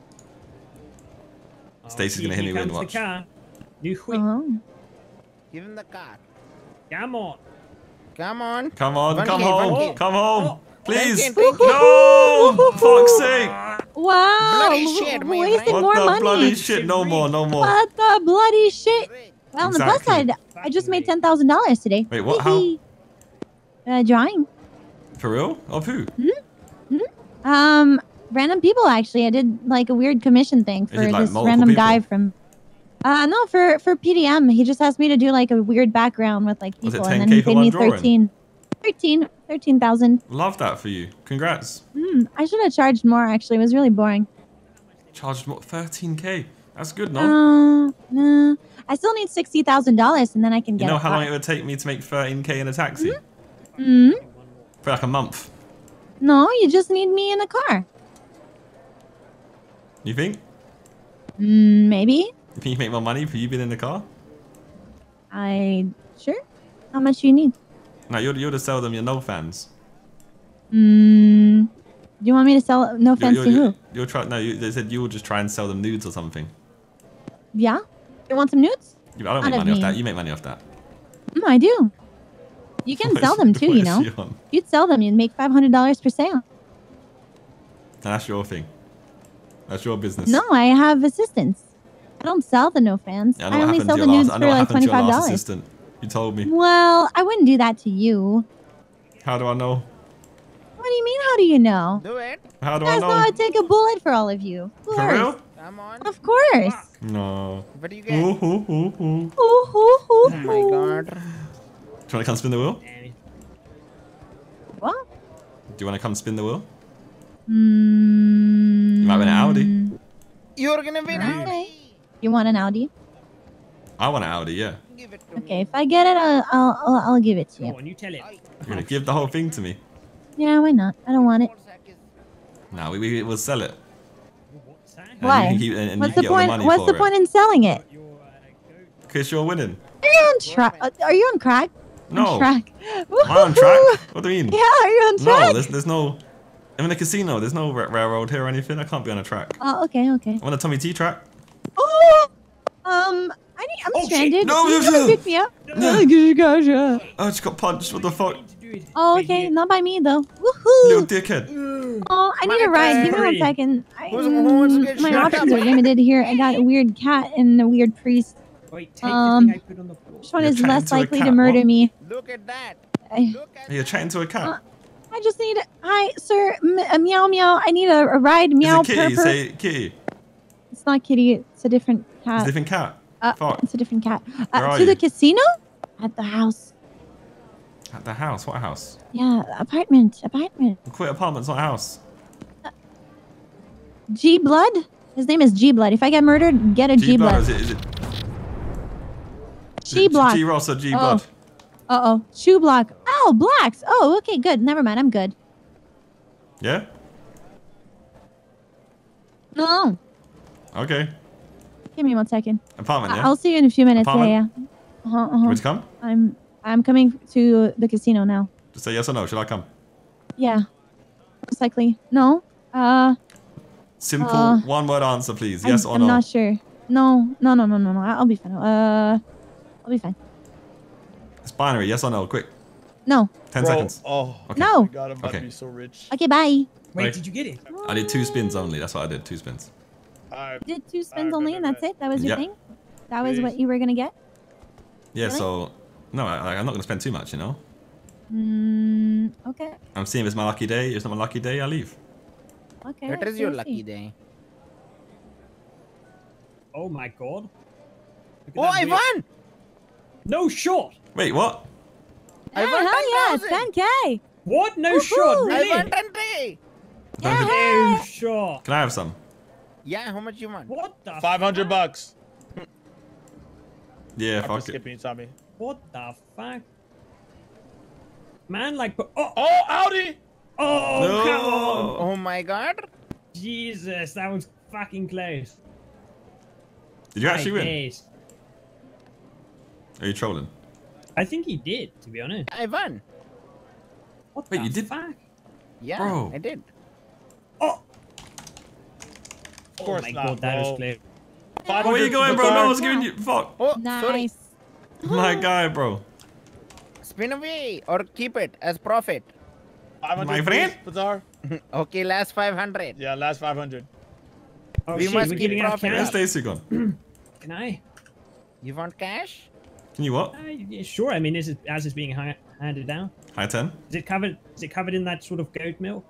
S1: Stacey's
S2: Oh,
S1: gonna hit me
S2: here
S1: with
S2: comes
S1: watch.
S2: the car. New whip.
S8: Oh.
S5: Give him the car.
S2: Come on.
S5: Come on.
S1: Come on,
S5: 1K,
S1: come home,
S5: 1K.
S1: come home.
S2: Oh.
S1: Please.
S5: 10K, 10K.
S1: No! For fuck's sake.
S8: Wow.
S5: Bloody shit, my
S8: wasting
S5: man.
S8: more
S1: What the
S8: money.
S1: bloody shit? No more, no more.
S8: What the bloody shit?
S5: Great.
S8: Well, on the plus
S1: Exactly.
S8: side, I just made $10,000 today.
S1: Wait, what? How?
S8: Drawing.
S1: For real? Of who?
S8: Random people actually. I did like a weird commission thing for
S1: it, like,
S8: this
S1: multiple
S8: random
S1: people?
S8: guy from. No, for PDM. He just asked me to do like a weird background with like
S1: Was it
S8: people, and then
S1: 10K
S8: he
S1: for
S8: paid
S1: one
S8: me
S1: drawing?
S8: 13,000.
S1: Love that for you. Congrats.
S8: I should have charged more. Actually, it was really boring.
S1: Charged more 13K. That's good, no?
S8: No. I still need $60,000, and then I can get.
S1: You know
S8: a
S1: how long
S8: car.
S1: it would take me to make 13K in a taxi?
S8: Hmm?
S1: For like a month.
S8: No, you just need me in a car.
S1: You think?
S8: Maybe.
S1: You think you make more money for you being in the car?
S8: Sure. How much do you need?
S1: No, you're to sell them your no fans.
S8: Do you want me to sell? No offense to who?
S1: You're try. No, they said you would just try and sell them nudes or something.
S8: Yeah. You want some nudes?
S1: Yeah, I don't
S8: Out
S1: make
S8: of
S1: money off
S8: me.
S1: that. You make money off that.
S8: I do. You can
S1: What
S8: sell
S1: is-
S8: them too,
S1: what
S8: you
S1: is
S8: know.
S1: she on?
S8: You'd sell them, you'd make $500 per sale.
S1: That's your thing. That's your business.
S8: No, I have assistants. I don't sell the no fans.
S1: Yeah, I know
S8: I
S1: what
S8: only
S1: happened
S8: sell
S1: to
S8: the
S1: your
S8: nudes
S1: last. I
S8: for
S1: know what
S8: like
S1: happened to your last
S8: $25.
S1: assistant. You told me.
S8: Well, I wouldn't do that to you.
S1: How do I know?
S8: What do you mean? How do you know?
S5: Do it.
S1: How do
S8: You
S1: I
S8: guys know
S1: know?
S8: I'd take a bullet for all of you. Of
S1: For
S8: course.
S1: real?
S5: Come on.
S8: Of course.
S1: No.
S5: What do you get?
S1: Ooh, ooh, ooh, ooh.
S8: Ooh, ooh, ooh,
S5: Oh my
S8: ooh.
S5: god.
S1: Do you want to come spin the wheel? Do
S2: Damn it.
S8: What?
S1: you want to come spin the wheel?
S8: You
S1: You might win an Audi.
S5: You're gonna win
S8: Okay.
S5: Audi.
S8: You want an Audi?
S1: I want an Audi, yeah.
S5: Give it to
S8: Okay,
S5: me.
S8: if I get it, I'll give it to
S2: Go
S8: you.
S2: on, you tell it.
S1: You're going to give the whole thing to me.
S8: Yeah, why not? I don't want it.
S1: No, we will sell it.
S2: What's that?
S1: And
S8: Why?
S1: You can keep, and
S8: What's
S1: you
S8: the
S1: can get all the
S8: point?
S1: money
S8: What's
S1: for
S8: the point in selling it?
S2: Your
S1: Because you're winning.
S8: Are you on track? Are you on crack?
S1: No.
S8: On track.
S1: Am I on track? What do you mean?
S8: Yeah, are you on track?
S1: No, there's no... I'm in a casino. There's no railroad here or anything. I can't be on a track.
S8: Oh, okay, okay.
S1: I'm on a Tommy T track.
S8: I'm
S2: Oh,
S8: stranded.
S2: shit.
S1: No,
S8: Can you
S1: no,
S8: come
S1: no.
S8: pick me up?
S1: No.
S8: Gotcha.
S1: I just got punched. What the fuck?
S8: Oh,
S2: Wait,
S8: okay.
S2: you-
S8: Not by me though.
S1: Little
S8: Woohoo!
S1: dickhead.
S8: Oh, I need a ride. Give me 1
S2: Sorry.
S8: second.
S5: Who wants to get
S8: My
S5: shot
S8: options
S5: up?
S8: are limited here. I got a weird cat and a weird priest.
S2: Wait, take the
S8: Um,
S2: thing I put on the floor.
S8: Which one
S1: You're
S8: is
S1: chatting
S8: less
S1: to a
S8: likely to
S1: cat,
S8: murder
S1: what?
S8: me?
S5: Look at that.
S8: I,
S5: Look at
S1: You're chatting to a cat.
S8: I just need. Hi, sir. Meow meow. I need a ride. Meow
S1: Is it kitty?
S8: purr.
S1: Say kitty.
S8: It's not kitty. It's a different cat.
S1: It's a different cat. Fuck.
S8: It's a different cat.
S1: Where are
S8: To the
S1: you?
S8: casino? At the house.
S1: At the house. What house?
S8: Yeah, apartment.
S1: Quit apartment's not a house.
S8: G Blood? His name is G Blood. If I get murdered, get a G
S1: Blood.
S8: Blood.
S1: Is it
S8: G Block.
S1: G Ross or G Blood?
S8: Uh-oh. Shoe block. Oh, blacks. Oh, okay, good. Never mind. I'm good.
S1: Yeah?
S8: No.
S1: Okay.
S8: Give me 1 second.
S1: Apartment, yeah?
S8: I'll see you in a few minutes.
S1: Apartment?
S8: Yeah, yeah. Uh-huh.
S1: Would you come?
S8: I'm coming to the casino now.
S1: Just say yes or no. Should I come?
S8: Yeah. Most likely. No.
S1: Simple one-word answer, please. Yes or
S8: I'm
S1: no?
S8: not sure. No. I'll be fine. I'll be fine.
S1: It's binary. Yes or no? Quick.
S8: No.
S1: 10
S4: Bro,
S1: seconds.
S4: oh.
S1: Okay.
S8: No.
S4: My God, I'm about
S1: Okay.
S4: to be so rich.
S8: Okay, bye.
S2: Wait,
S1: Wait.
S2: did you get it?
S1: I did 2 spins only. That's what I did. 2 spins.
S4: Alright.
S8: Did 2 spins
S4: Alright,
S8: only
S4: bet,
S8: and that's
S4: bet,
S8: it? That was your
S1: Yep.
S8: thing? That was
S4: Please.
S8: what you were gonna get?
S1: Yeah,
S8: Really?
S1: so... No, I'm not going to spend too much, you know?
S8: Okay.
S1: I'm seeing if it's my lucky day. If it's not my lucky day, I leave.
S8: Okay.
S5: What is your
S8: we'll
S5: lucky
S8: see.
S5: day?
S2: Oh my god. Look at
S5: Oh,
S2: that
S5: I
S2: wheel.
S5: won!
S2: No shot.
S1: Wait, what?
S5: I
S8: Yeah,
S5: won
S8: hell yeah, it's
S5: 10,000.
S8: 10K.
S2: What? No
S8: Woohoo!
S2: shot.
S5: I
S2: Really?
S5: won 10K.
S2: No shot.
S1: Can I have some?
S5: Yeah, how much you want?
S2: What the?
S4: $500 bucks.
S1: Yeah,
S4: I'm
S1: fuck
S4: just
S1: it.
S4: skipping, Tommy.
S2: What the fuck? Man, like, oh,
S4: Oh, Audi!
S2: oh,
S1: No.
S2: come on.
S5: Oh my god.
S2: Jesus, that was fucking close.
S1: Did you actually
S2: My
S1: win?
S2: days.
S1: Are you trolling?
S2: I think he did, to be honest.
S5: I won.
S2: What
S1: Wait,
S2: the
S1: you did?
S2: fuck?
S5: Yeah,
S1: Bro.
S5: I did.
S2: Oh!
S4: Of course
S2: oh my
S4: not,
S2: god, that
S4: bro.
S2: was close.
S1: Where are you going, bro? No one's giving you... Fuck.
S5: Oh, sorry.
S8: Nice.
S1: My guy, bro.
S5: Spin away or keep it as profit.
S4: 500,
S1: My friend?
S4: please, Bazaar?
S5: Okay, last 500.
S4: Yeah, last 500.
S2: Oh
S5: We
S2: shit,
S5: must
S2: we're
S5: keep
S2: giving out
S5: profit.
S1: Where's
S2: cash.
S1: Stacy gone?
S2: Can I?
S5: You want cash?
S1: Can you what?
S2: Yeah, sure. I mean, this is as it's being handed down.
S1: High 10?
S2: Is it covered? Is it covered in that sort of goat milk?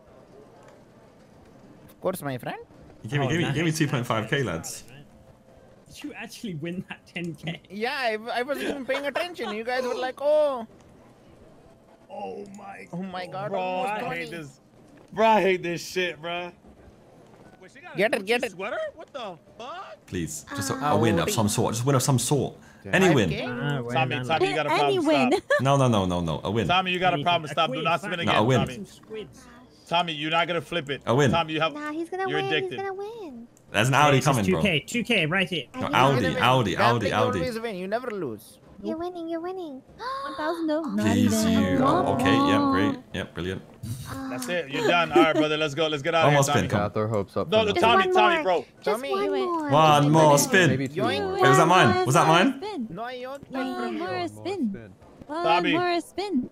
S5: Of course, my friend.
S1: You gave me,
S2: Oh,
S1: give me
S2: nice,
S1: 2.5k,
S2: nice,
S1: lads.
S2: nice. Did you actually win that 10k?
S5: Yeah, I wasn't even paying attention. You guys were like, oh.
S2: Oh my.
S5: Oh my god.
S4: Bro,
S5: almost
S4: I
S5: 20.
S4: hate this. Bro, I hate this shit, bro. Wait, she got a
S5: Get it,
S4: Gucci
S5: get it.
S4: Sweater? What the fuck?
S1: Please. Just a win of some sort. Just a win of some sort.
S5: Yeah.
S1: Any win.
S5: 5K?
S2: Ah, well
S4: Tommy,
S2: done.
S4: Tommy, you got a problem.
S8: Any win.
S4: Stop.
S1: No. A win.
S4: Tommy, you got a
S2: Anything.
S4: problem. Stop. Do
S2: quid,
S4: not
S2: fuck
S4: spin
S2: it.
S1: No,
S4: again,
S1: a win.
S4: Tommy.
S2: Some squids.
S4: Tommy, you're not gonna flip it.
S1: A win.
S4: Tommy, you have.
S10: Nah, he's gonna
S4: You're
S10: win.
S4: addicted.
S10: He's gonna win.
S1: There's an
S2: Okay,
S1: Audi
S2: this is
S1: coming, bro.
S2: 2k right here.
S1: No,
S10: I
S1: Audi,
S10: think
S1: Audi,
S5: Gambling
S1: Audi.
S5: always win. You never lose.
S10: You're winning. You're winning.
S8: 1,000 though. Not
S1: Please,
S8: even.
S1: you.
S8: Womp
S1: Okay, yeah,
S8: womp.
S1: great. Yep, brilliant.
S4: That's it. You're done. All right, brother. Let's go. Let's get out of
S1: Almost
S4: here, Tommy.
S1: spin, come.
S11: Got their hopes up.
S4: No,
S11: for
S10: Just
S4: Tommy,
S10: one
S4: Tommy,
S10: more.
S4: bro.
S10: Just
S5: Tommy.
S10: one
S8: Do it.
S10: more.
S1: One more
S11: Maybe
S1: spin.
S11: two.
S5: Yoink.
S1: Wait, was that mine? Was that
S8: One
S1: mine?
S8: more spin.
S5: No, you
S8: One more spin. One
S4: Tommy.
S8: more spin.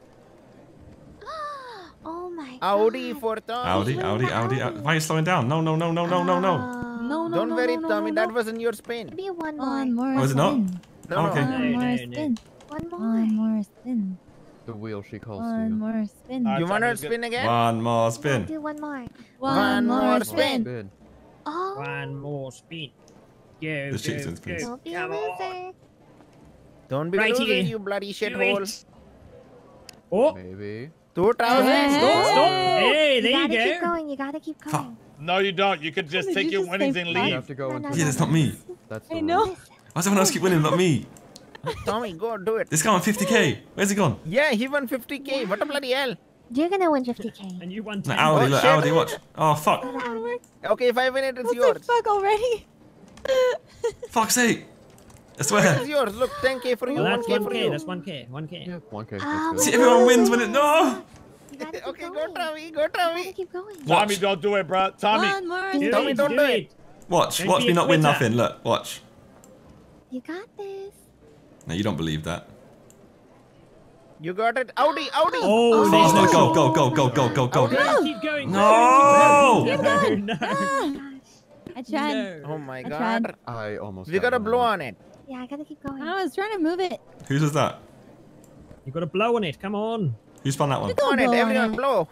S10: Oh my god.
S5: Audi for Tommy.
S1: Audi, Audi, Audi. Why are you slowing down? No.
S8: No,
S10: Oh.
S8: no,
S5: Don't
S8: no,
S5: worry,
S8: no,
S5: Tommy.
S8: no,
S5: That
S8: no.
S5: wasn't your spin.
S10: Be one more.
S8: One more
S1: Oh, is it not?
S8: spin.
S5: No,
S1: Okay.
S5: no.
S8: One
S2: No,
S8: more
S2: no, no.
S8: spin.
S10: One more.
S8: One more spin.
S11: The wheel she calls to
S8: One
S11: you.
S8: more spin.
S4: All right,
S5: You want
S4: Tommy,
S5: to
S4: let's get-
S5: spin again?
S1: One more
S10: I'll
S1: spin.
S10: do one more.
S8: One more spin.
S11: Spin.
S10: Oh.
S2: One more spin. Go,
S1: The cheats
S2: go,
S1: and spins.
S2: go.
S10: Don't be a
S2: Come on.
S10: loser.
S5: Don't be
S2: Right
S5: losing,
S2: here.
S5: you bloody
S2: Do
S5: shithole.
S2: it. Oh,
S11: Maybe.
S5: 2,000.
S8: Hey.
S2: stop, stop. Hey,
S10: You
S2: there
S10: gotta
S2: you
S10: keep
S2: go.
S10: going. You gotta keep going.
S4: No, you don't. You could just
S8: Did
S4: take
S8: you
S4: your
S8: just
S4: winnings
S8: say
S4: and
S11: You
S8: fuck?
S4: leave.
S11: have to go into.
S1: Yeah, that's not me.
S11: That's
S8: I
S11: the
S8: know.
S11: rule.
S1: Why does everyone else keep winning but me?
S5: Tommy, go do it.
S1: This guy on 50k. Where's he gone?
S5: Yeah, he won 50k. What a bloody hell.
S10: You're gonna win 50k.
S2: And you won
S1: No,
S2: 10.
S1: Audi,
S5: Oh,
S1: look,
S5: shit.
S1: Audi, watch. Oh, fuck.
S5: Okay, if I win it, it's
S8: What the
S5: yours.
S8: fuck already?
S1: Fuck's sake. I
S5: It's
S1: swear.
S5: yours. Look, 10k for you,
S2: Well, that's
S5: 1k for
S2: 1k.
S5: you.
S2: That's 1k. 1k.
S11: Yeah, 1k.
S10: Ah,
S11: That's
S1: See,
S11: good.
S1: everyone wins when it. No!
S10: You gotta keep
S5: Okay, go
S10: going.
S5: Tommy, go
S10: You gotta
S5: Tommy.
S10: keep going.
S4: Tommy,
S1: Watch.
S4: don't do it, bro. Tommy.
S8: One more
S2: Do
S8: spin.
S5: Tommy,
S2: it,
S5: don't do it.
S1: Watch.
S2: Don't
S1: Watch
S2: be
S1: me
S2: a
S1: not win
S2: quitter.
S1: nothing. Look, watch.
S10: You got this.
S1: No, you don't believe that.
S5: You got it. Audi, Audi.
S2: Oh,
S1: Oh, no, go.
S2: No, keep going.
S1: No!
S2: Keep going. No.
S8: I tried.
S5: Oh my
S8: I
S5: god.
S8: tried.
S11: I almost.
S5: We gotta blow on it.
S10: Yeah, I gotta keep going.
S8: I was trying to move it.
S1: Whose was that?
S2: You got to blow on it. Come on.
S1: Who spun that one?
S8: Go
S5: On it,
S8: blow on
S5: everyone
S8: it.
S5: blow.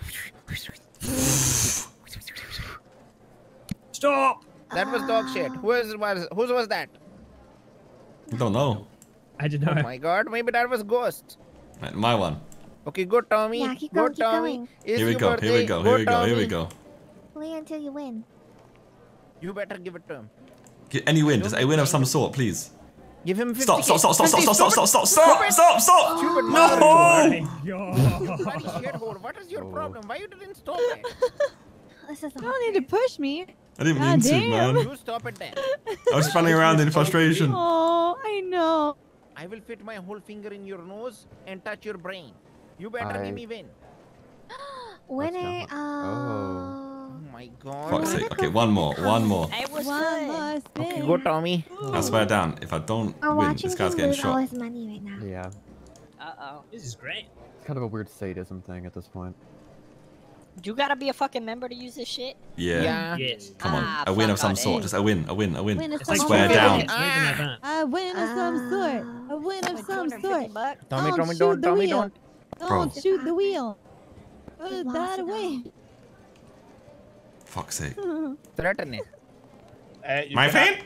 S2: Stop.
S5: That was dog shit. Whose was that?
S1: I don't know.
S2: I don't
S5: Oh
S2: know.
S5: my god, maybe that was Ghost.
S1: Right, my one.
S5: Okay, go Tommy.
S10: Yeah, keep
S5: go
S10: going, keep
S5: Tommy.
S10: going.
S5: It's
S1: Here we
S5: your
S1: go,
S5: birthday.
S1: here we go, here we go, here we
S5: Tommy.
S1: go.
S10: Play until you win.
S5: You better give it to him.
S1: Get any win, just a win of some sort, please.
S5: Give him 50.
S1: Stop.
S5: Stupid.
S1: No!
S5: Bloody shithole. What is your problem? Why you didn't stop it?
S10: This is
S8: You don't need to push me.
S1: I didn't
S8: God
S1: mean to,
S8: damn.
S1: man.
S5: You stop it then.
S1: I was running around in frustration.
S8: Oh, I know.
S5: I will fit my whole finger in your nose and touch your brain. You better give me win.
S10: Winner.
S5: Oh my god.
S1: Fuck's sake. Okay, one more.
S8: One more
S5: Okay,
S8: spin.
S5: go Tommy.
S1: I swear down, if I don't
S10: I'm
S1: win,
S10: watching
S1: this guy's
S10: him
S1: getting
S10: lose all
S1: shot.
S10: his money right now.
S11: Yeah.
S3: Uh-oh.
S2: This is great.
S11: It's kind of a weird sadism thing at this point.
S3: You gotta be a fucking member to use this shit?
S1: Yeah.
S2: Yes.
S1: Come on.
S3: Ah,
S1: A win
S3: fuck
S1: of some
S3: all
S1: sort.
S3: day.
S1: Just a win.
S8: Win of
S2: It's
S8: some
S2: like
S1: Swear
S8: sort.
S1: down.
S2: waving at that.
S8: A win of some sort. A win of some sort.
S5: Tommy,
S8: Don't
S5: Tommy,
S8: shoot
S5: don't.
S8: the
S5: Tommy,
S8: wheel.
S5: don't.
S8: Don't
S1: Bro.
S8: shoot the wheel. Put
S10: We've
S8: that
S10: lost it
S8: away.
S1: Fuck's sake.
S5: Threaten it.
S1: My friend?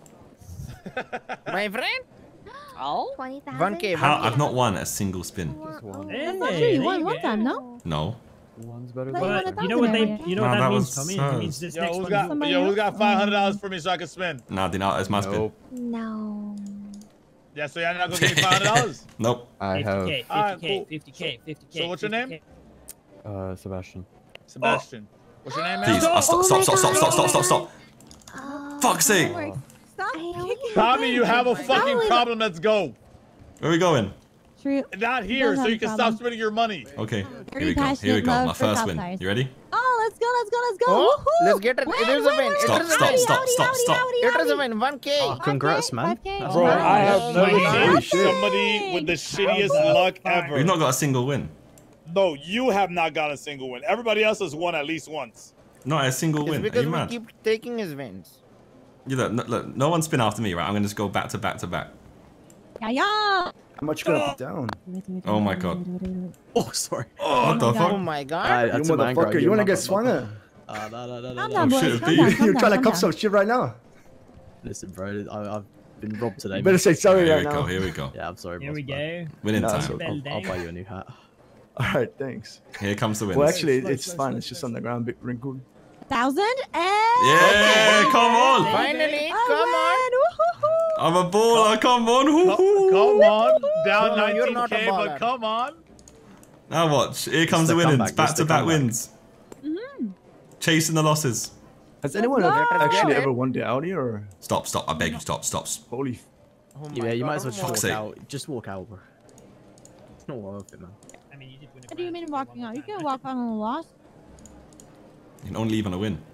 S5: My friend?
S3: Oh?
S10: 20,000.
S5: 1K.
S1: How? I've not won a single spin.
S11: Just one.
S2: Hey,
S8: I'm not sure
S2: there
S8: you won
S2: you
S8: one
S2: go.
S8: time, no?
S1: No.
S11: One's better
S8: But
S11: than
S8: you
S2: But
S8: won a
S2: you know what
S8: thousand
S2: they,
S8: earlier.
S2: you know
S1: No,
S2: what
S1: that
S2: that means,
S1: was
S2: Tommy?
S1: hers.
S2: It means this
S4: Yo,
S2: next
S4: who's
S2: one.
S4: got
S8: Somebody
S4: yo, who's
S8: else?
S4: got $500 for me so I can spin?
S1: Nah, it's my spin.
S11: Nope.
S10: No.
S4: Yeah, so you're not gonna give me $500.
S1: Nope.
S11: I have
S2: 50K, 50K,
S4: Alright, cool.
S2: 50K, 50K.
S4: So what's your name?
S2: 50K.
S11: Sebastian.
S4: Sebastian. What's your name, man?
S1: Please. Stop.
S10: Oh,
S1: Fuck's sake.
S8: Work. Stop kicking
S4: Tommy, you have a fucking
S8: God.
S4: problem. Let's go.
S1: Where are we going?
S8: True.
S4: Not here,
S8: don't
S4: so
S8: have
S4: you
S8: a
S4: can
S8: problem.
S4: stop spending your money.
S1: Okay.
S8: Very
S1: Here we go.
S8: passionate love
S1: My
S8: for
S1: first
S8: cop
S1: win.
S8: cars.
S1: You ready?
S8: Oh, let's go.
S5: Oh, let's get it.
S8: Win,
S5: It is a win.
S8: win,
S5: It
S1: Stop,
S5: is a
S1: stop,
S5: win.
S1: stop, stop, stop.
S5: It is a win. 1K.
S7: Congrats, man.
S8: 5K.
S7: That's
S4: Bro,
S7: nice.
S4: I have
S5: Oh
S4: never
S5: my
S4: seen
S7: God.
S4: somebody with the shittiest
S2: the
S4: luck
S2: fuck?
S4: ever.
S1: We've not got a single win.
S4: No, you have not got a single win. Everybody else has won at least once.
S1: Not a single
S5: It's
S1: win. Are
S5: because
S1: you
S5: we
S1: mad?
S5: keep taking his wins.
S1: You look, no one spin after me, right? I'm gonna just go back to back to back.
S8: Yeah.
S7: How much you gonna put down?
S1: Oh my god.
S7: Oh, sorry.
S1: What the
S5: Oh
S1: fuck?
S5: my god.
S7: That's
S12: you
S7: a man, bro.
S12: motherfucker, you wanna get
S7: motherfucker.
S12: swung at?
S7: No.
S8: Calm
S1: Oh,
S8: down, boys.
S1: shit,
S8: Calm
S1: dude.
S8: down,
S12: You're
S8: calm
S12: trying to
S8: down,
S12: cop
S8: calm
S12: some shit right now.
S7: Listen, bro. I've been robbed today.
S12: You better say sorry
S1: Here
S12: right
S1: we go.
S12: now.
S1: Here we go.
S7: Yeah, I'm sorry.
S2: Here
S7: boss,
S2: we
S7: bro.
S2: go.
S1: Winning
S12: No,
S1: time.
S12: so-
S7: I'll buy you a new hat.
S12: All right, thanks.
S1: Here comes the wins.
S12: Well, actually, it's fine. It's just on the ground, big wrinkle.
S8: 1,000 and
S1: Yeah, come on.
S5: Finally,
S8: a
S5: come on.
S8: win. Woo-hoo-hoo.
S1: I'm a baller. Come on. Hoo-hoo.
S4: Come on, down
S5: No, you're not a
S4: 19K, but
S5: baller.
S4: come on.
S1: Now watch. Here comes the
S7: the
S1: winnings.
S7: comeback,
S1: Back
S7: it's
S1: to
S7: the
S1: back
S7: comeback.
S1: wins. Chasing the losses.
S12: Has anyone
S8: go.
S12: actually
S5: Yeah.
S12: ever won the Audi or
S1: Stop. I beg you. Stop.
S12: holy?
S5: Oh my
S7: Yeah, you might
S5: God,
S7: as well just
S5: oh my
S7: walk
S1: sake.
S7: out. Just walk out, bro. It's not worth it, man.
S2: I mean, you did win a
S8: What do you
S2: grand
S8: mean
S2: for
S8: walking
S2: one
S8: out? You
S2: time.
S8: can't walk out on a loss.
S1: You can only leave on a win.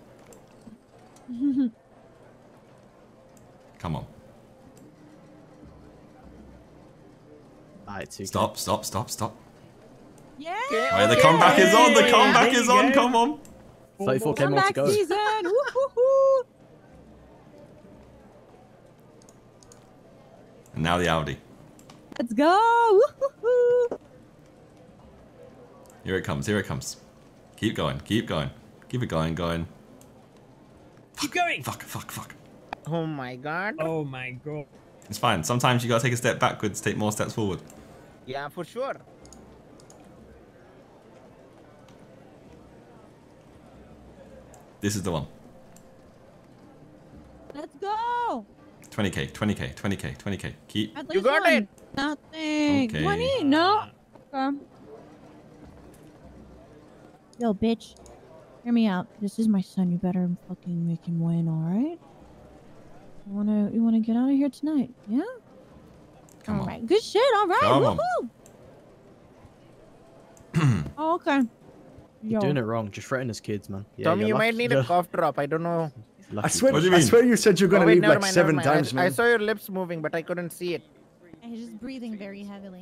S1: Come on.
S7: Alright, 2K.
S1: Stop.
S8: Yeah.
S1: Right, the comeback is on. The comeback
S2: There
S1: is
S2: you
S1: on.
S2: go.
S1: Come on.
S7: 34k more to
S8: Comeback
S7: go.
S8: season. Woo-hoo-hoo.
S1: And now the Audi.
S8: Let's go. Woo-hoo-hoo.
S1: Here it comes. Here it comes. Keep going. Keep going. Keep it going.
S2: Keep going.
S1: Fuck.
S5: Oh my god.
S2: Oh my god.
S1: It's fine. Sometimes you gotta take a step backwards, take more steps forward.
S5: Yeah, for sure.
S1: This is the one.
S8: Let's go.
S1: 20k. Keep.
S8: At
S5: You
S8: least
S5: got
S8: one.
S5: it.
S8: Nothing.
S1: Okay.
S8: 20? No. Yo, bitch. Hear me out. This is my son. You better fucking make him win, alright? You wanna get out of here tonight? Yeah?
S1: Come on.
S8: Alright. Good shit, alright.
S1: Come on.
S8: Woohoo! Oh, okay.
S7: You're
S8: Yo.
S7: doing it wrong. Just threaten his kids, man. Yeah,
S5: Tommy,
S7: you're
S5: you might
S7: lucky-
S5: need a
S7: you're-
S5: cough drop. I don't know.
S12: I swear,
S1: What do you
S12: I
S1: mean?
S12: swear you said you're
S5: Oh,
S12: gonna
S5: wait,
S12: leave
S5: never
S12: like
S5: mind,
S12: 7
S5: never mind.
S12: times,
S5: I
S12: man.
S5: saw your lips moving, but I couldn't see it.
S8: He's just breathing very heavily.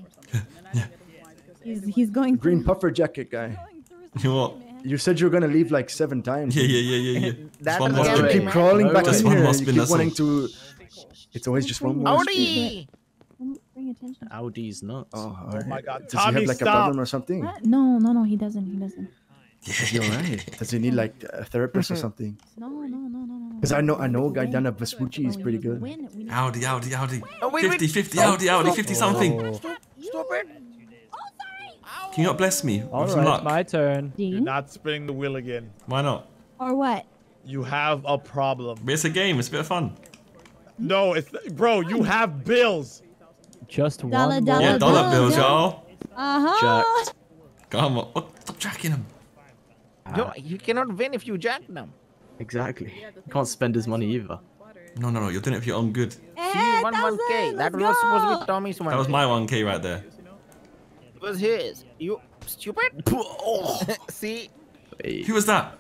S8: he's going
S12: Green
S8: through,
S12: puffer jacket guy.
S1: You what?
S12: You said you're gonna leave like 7 times.
S1: Yeah.
S5: That
S1: Just one
S5: is
S1: more
S5: gambling,
S1: spin.
S12: You keep
S5: man.
S12: crawling back
S1: Just
S12: in
S1: one
S12: here.
S1: more
S12: You
S1: spin,
S12: keep
S1: that's
S12: wanting
S1: all.
S12: to. It's always just one more. spin.
S5: Howdy!
S8: bring attention.
S11: Audi's nuts.
S12: Oh,
S4: Oh my God,
S12: Does he have
S4: Tommy,
S12: like a
S4: stop.
S12: problem or something?
S8: What? No, he doesn't. He doesn't.
S12: Is he alright? Does he need like a therapist or something?
S8: No.
S12: Because I know a guy down at Vespucci is pretty good.
S1: Audi.
S5: Oh, wait,
S1: 50, Audi, 50 something.
S5: Stupid!
S1: Can you not bless me with
S11: All
S1: some
S11: right,
S1: luck?
S11: my turn.
S4: You're not spinning the wheel again.
S1: Why not?
S8: Or what?
S4: You have a problem.
S1: But it's a game. It's a bit of fun.
S4: No, it's bro. You have bills.
S11: Just one
S8: Dollar,
S11: more.
S8: dollar,
S1: Yeah, dollar bills, y'all.
S8: Uh-huh.
S1: Come on. Stop jacking him.
S5: No, you cannot win if you jack them.
S11: Exactly. You can't spend his money either.
S1: No. You're doing it for your own good.
S5: See, you won 1K. That was supposed to be Tommy's 1K.
S1: That was my 1K right there.
S5: It was his. You stupid? See?
S1: Who was that?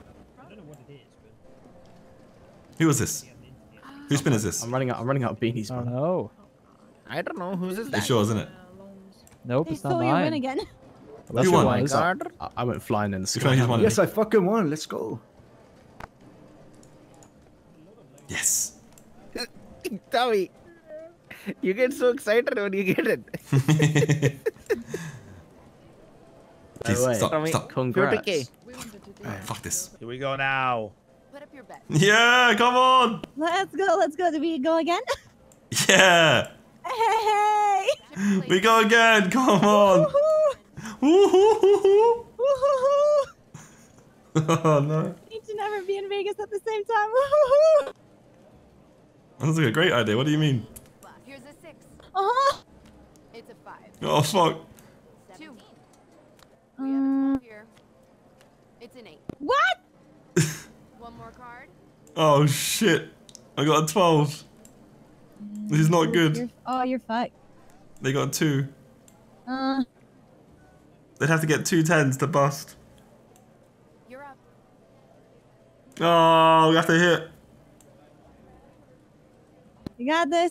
S1: Who was this? Whose spin is this?
S11: I'm running out of beanies, man.
S6: No.
S5: I don't know who's this.
S1: It's yours, isn't it?
S6: Nope,
S8: They
S6: it's not
S8: stole your win
S6: mine.
S8: again.
S11: Unless
S1: Who
S11: it
S1: won?
S11: was, I went flying in the
S1: Which one of
S11: sky.
S1: you won?
S12: Yes, I fucking won. Let's go.
S1: Yes.
S5: Tommy, you get so excited when you get it.
S1: Please,
S11: way.
S1: stop.
S5: Tommy,
S1: Stop.
S5: 50K.
S1: Alright, fuck this.
S4: Here we go now.
S3: Put up your bet.
S1: Yeah, come on.
S8: Let's go. Do we go again?
S1: Yeah.
S8: Hey!
S1: We go again. Come on.
S8: Woohoo!
S1: Oh no.
S8: Need to never be in Vegas at the same time. Woohoo!
S1: That's like a great idea. What do you mean?
S3: Here's a 6.
S8: Uh-huh.
S3: It's a 5.
S1: Oh fuck.
S3: 2.
S8: Um,
S3: Here. It's an 8.
S8: what?
S3: One more card.
S1: Oh shit. I got a 12. This is not good.
S8: You're fucked.
S1: They got a 2. They'd have to get 2 10s to bust.
S3: You're up.
S1: Oh, we have to hit.
S8: You got this.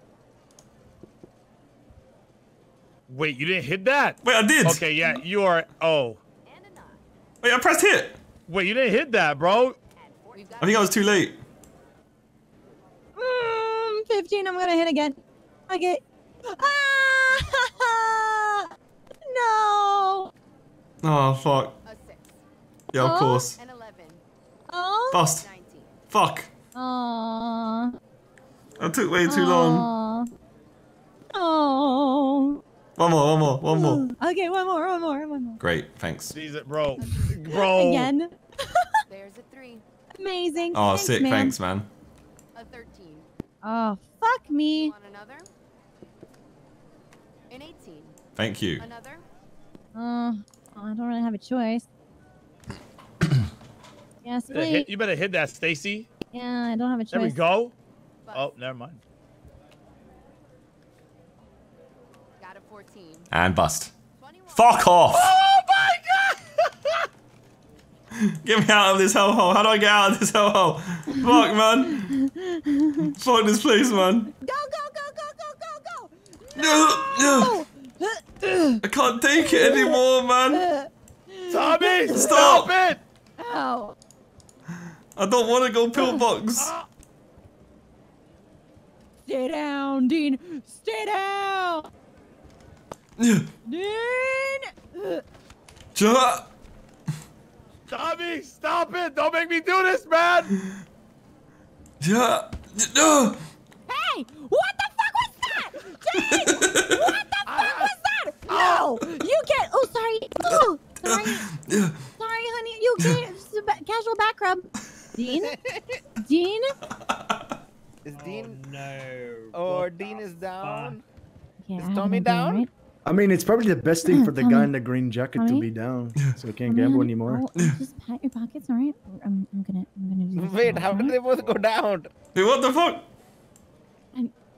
S4: Wait, you didn't hit that?
S1: Wait, I did.
S4: Okay, yeah, you are. Oh.
S1: Wait, I pressed hit.
S4: Wait, you didn't hit that, bro.
S1: I think I was too late.
S8: 15. I'm gonna hit again. Okay. Ah! No.
S1: Oh fuck.
S3: A 6.
S1: Yeah, of
S8: Oh.
S1: course.
S3: An 11.
S8: Oh.
S1: Bust.
S3: 19.
S1: Fuck.
S8: Aww.
S1: That took way too long.
S8: Oh.
S1: One more.
S8: Okay, one more.
S1: Great, thanks.
S4: These, bro. Bro.
S8: Again.
S3: There's a 3.
S8: Amazing.
S1: Oh,
S8: Thanks,
S1: sick.
S8: man.
S1: Thanks, man.
S3: A 13.
S8: Oh, fuck me.
S3: Want another? An 18.
S1: Thank you.
S3: Another?
S8: I don't really have a choice. Yes, please.
S4: You better hit that, Stacy.
S8: Yeah, I don't have a choice.
S4: There we go. Oh, never mind.
S3: Got a 14.
S1: And bust. Fuck off.
S4: Oh my god!
S1: Get me out of this hellhole. How do I get out of this hellhole? Fuck, man. Fuck this place, man.
S8: Go.
S1: No. I can't take it anymore, man.
S4: Tommy,
S1: Stop.
S4: stop it!
S8: Ow.
S1: I don't want to go pillbox.
S8: Stay down, Dean. Stay down. Dean.
S1: Shut.
S4: Tommy, stop it! Don't make me do this, man!
S1: Yeah.
S8: Hey, what the fuck was that? Dean, what the fuck was that? No, you can't. Oh, sorry. Oh, sorry. Sorry, honey. You can't. Just a casual back rub. Dean? Dean?
S5: Is Dean?
S4: No.
S5: Oh, Dean is down.
S8: Okay,
S5: Is
S8: I have
S5: Tommy
S8: an idea,
S5: down?
S8: right?
S12: I mean, it's probably the best thing for the
S8: Tommy.
S12: guy in the green jacket to
S8: Tommy?
S12: be down, so he can't
S8: Tommy,
S12: gamble
S8: honey,
S12: anymore.
S8: just pat your pockets, all right? I'm gonna do this.
S5: Wait,
S8: now,
S5: how
S8: all
S5: did
S8: right?
S5: they both go down?
S1: Dude, what the fuck?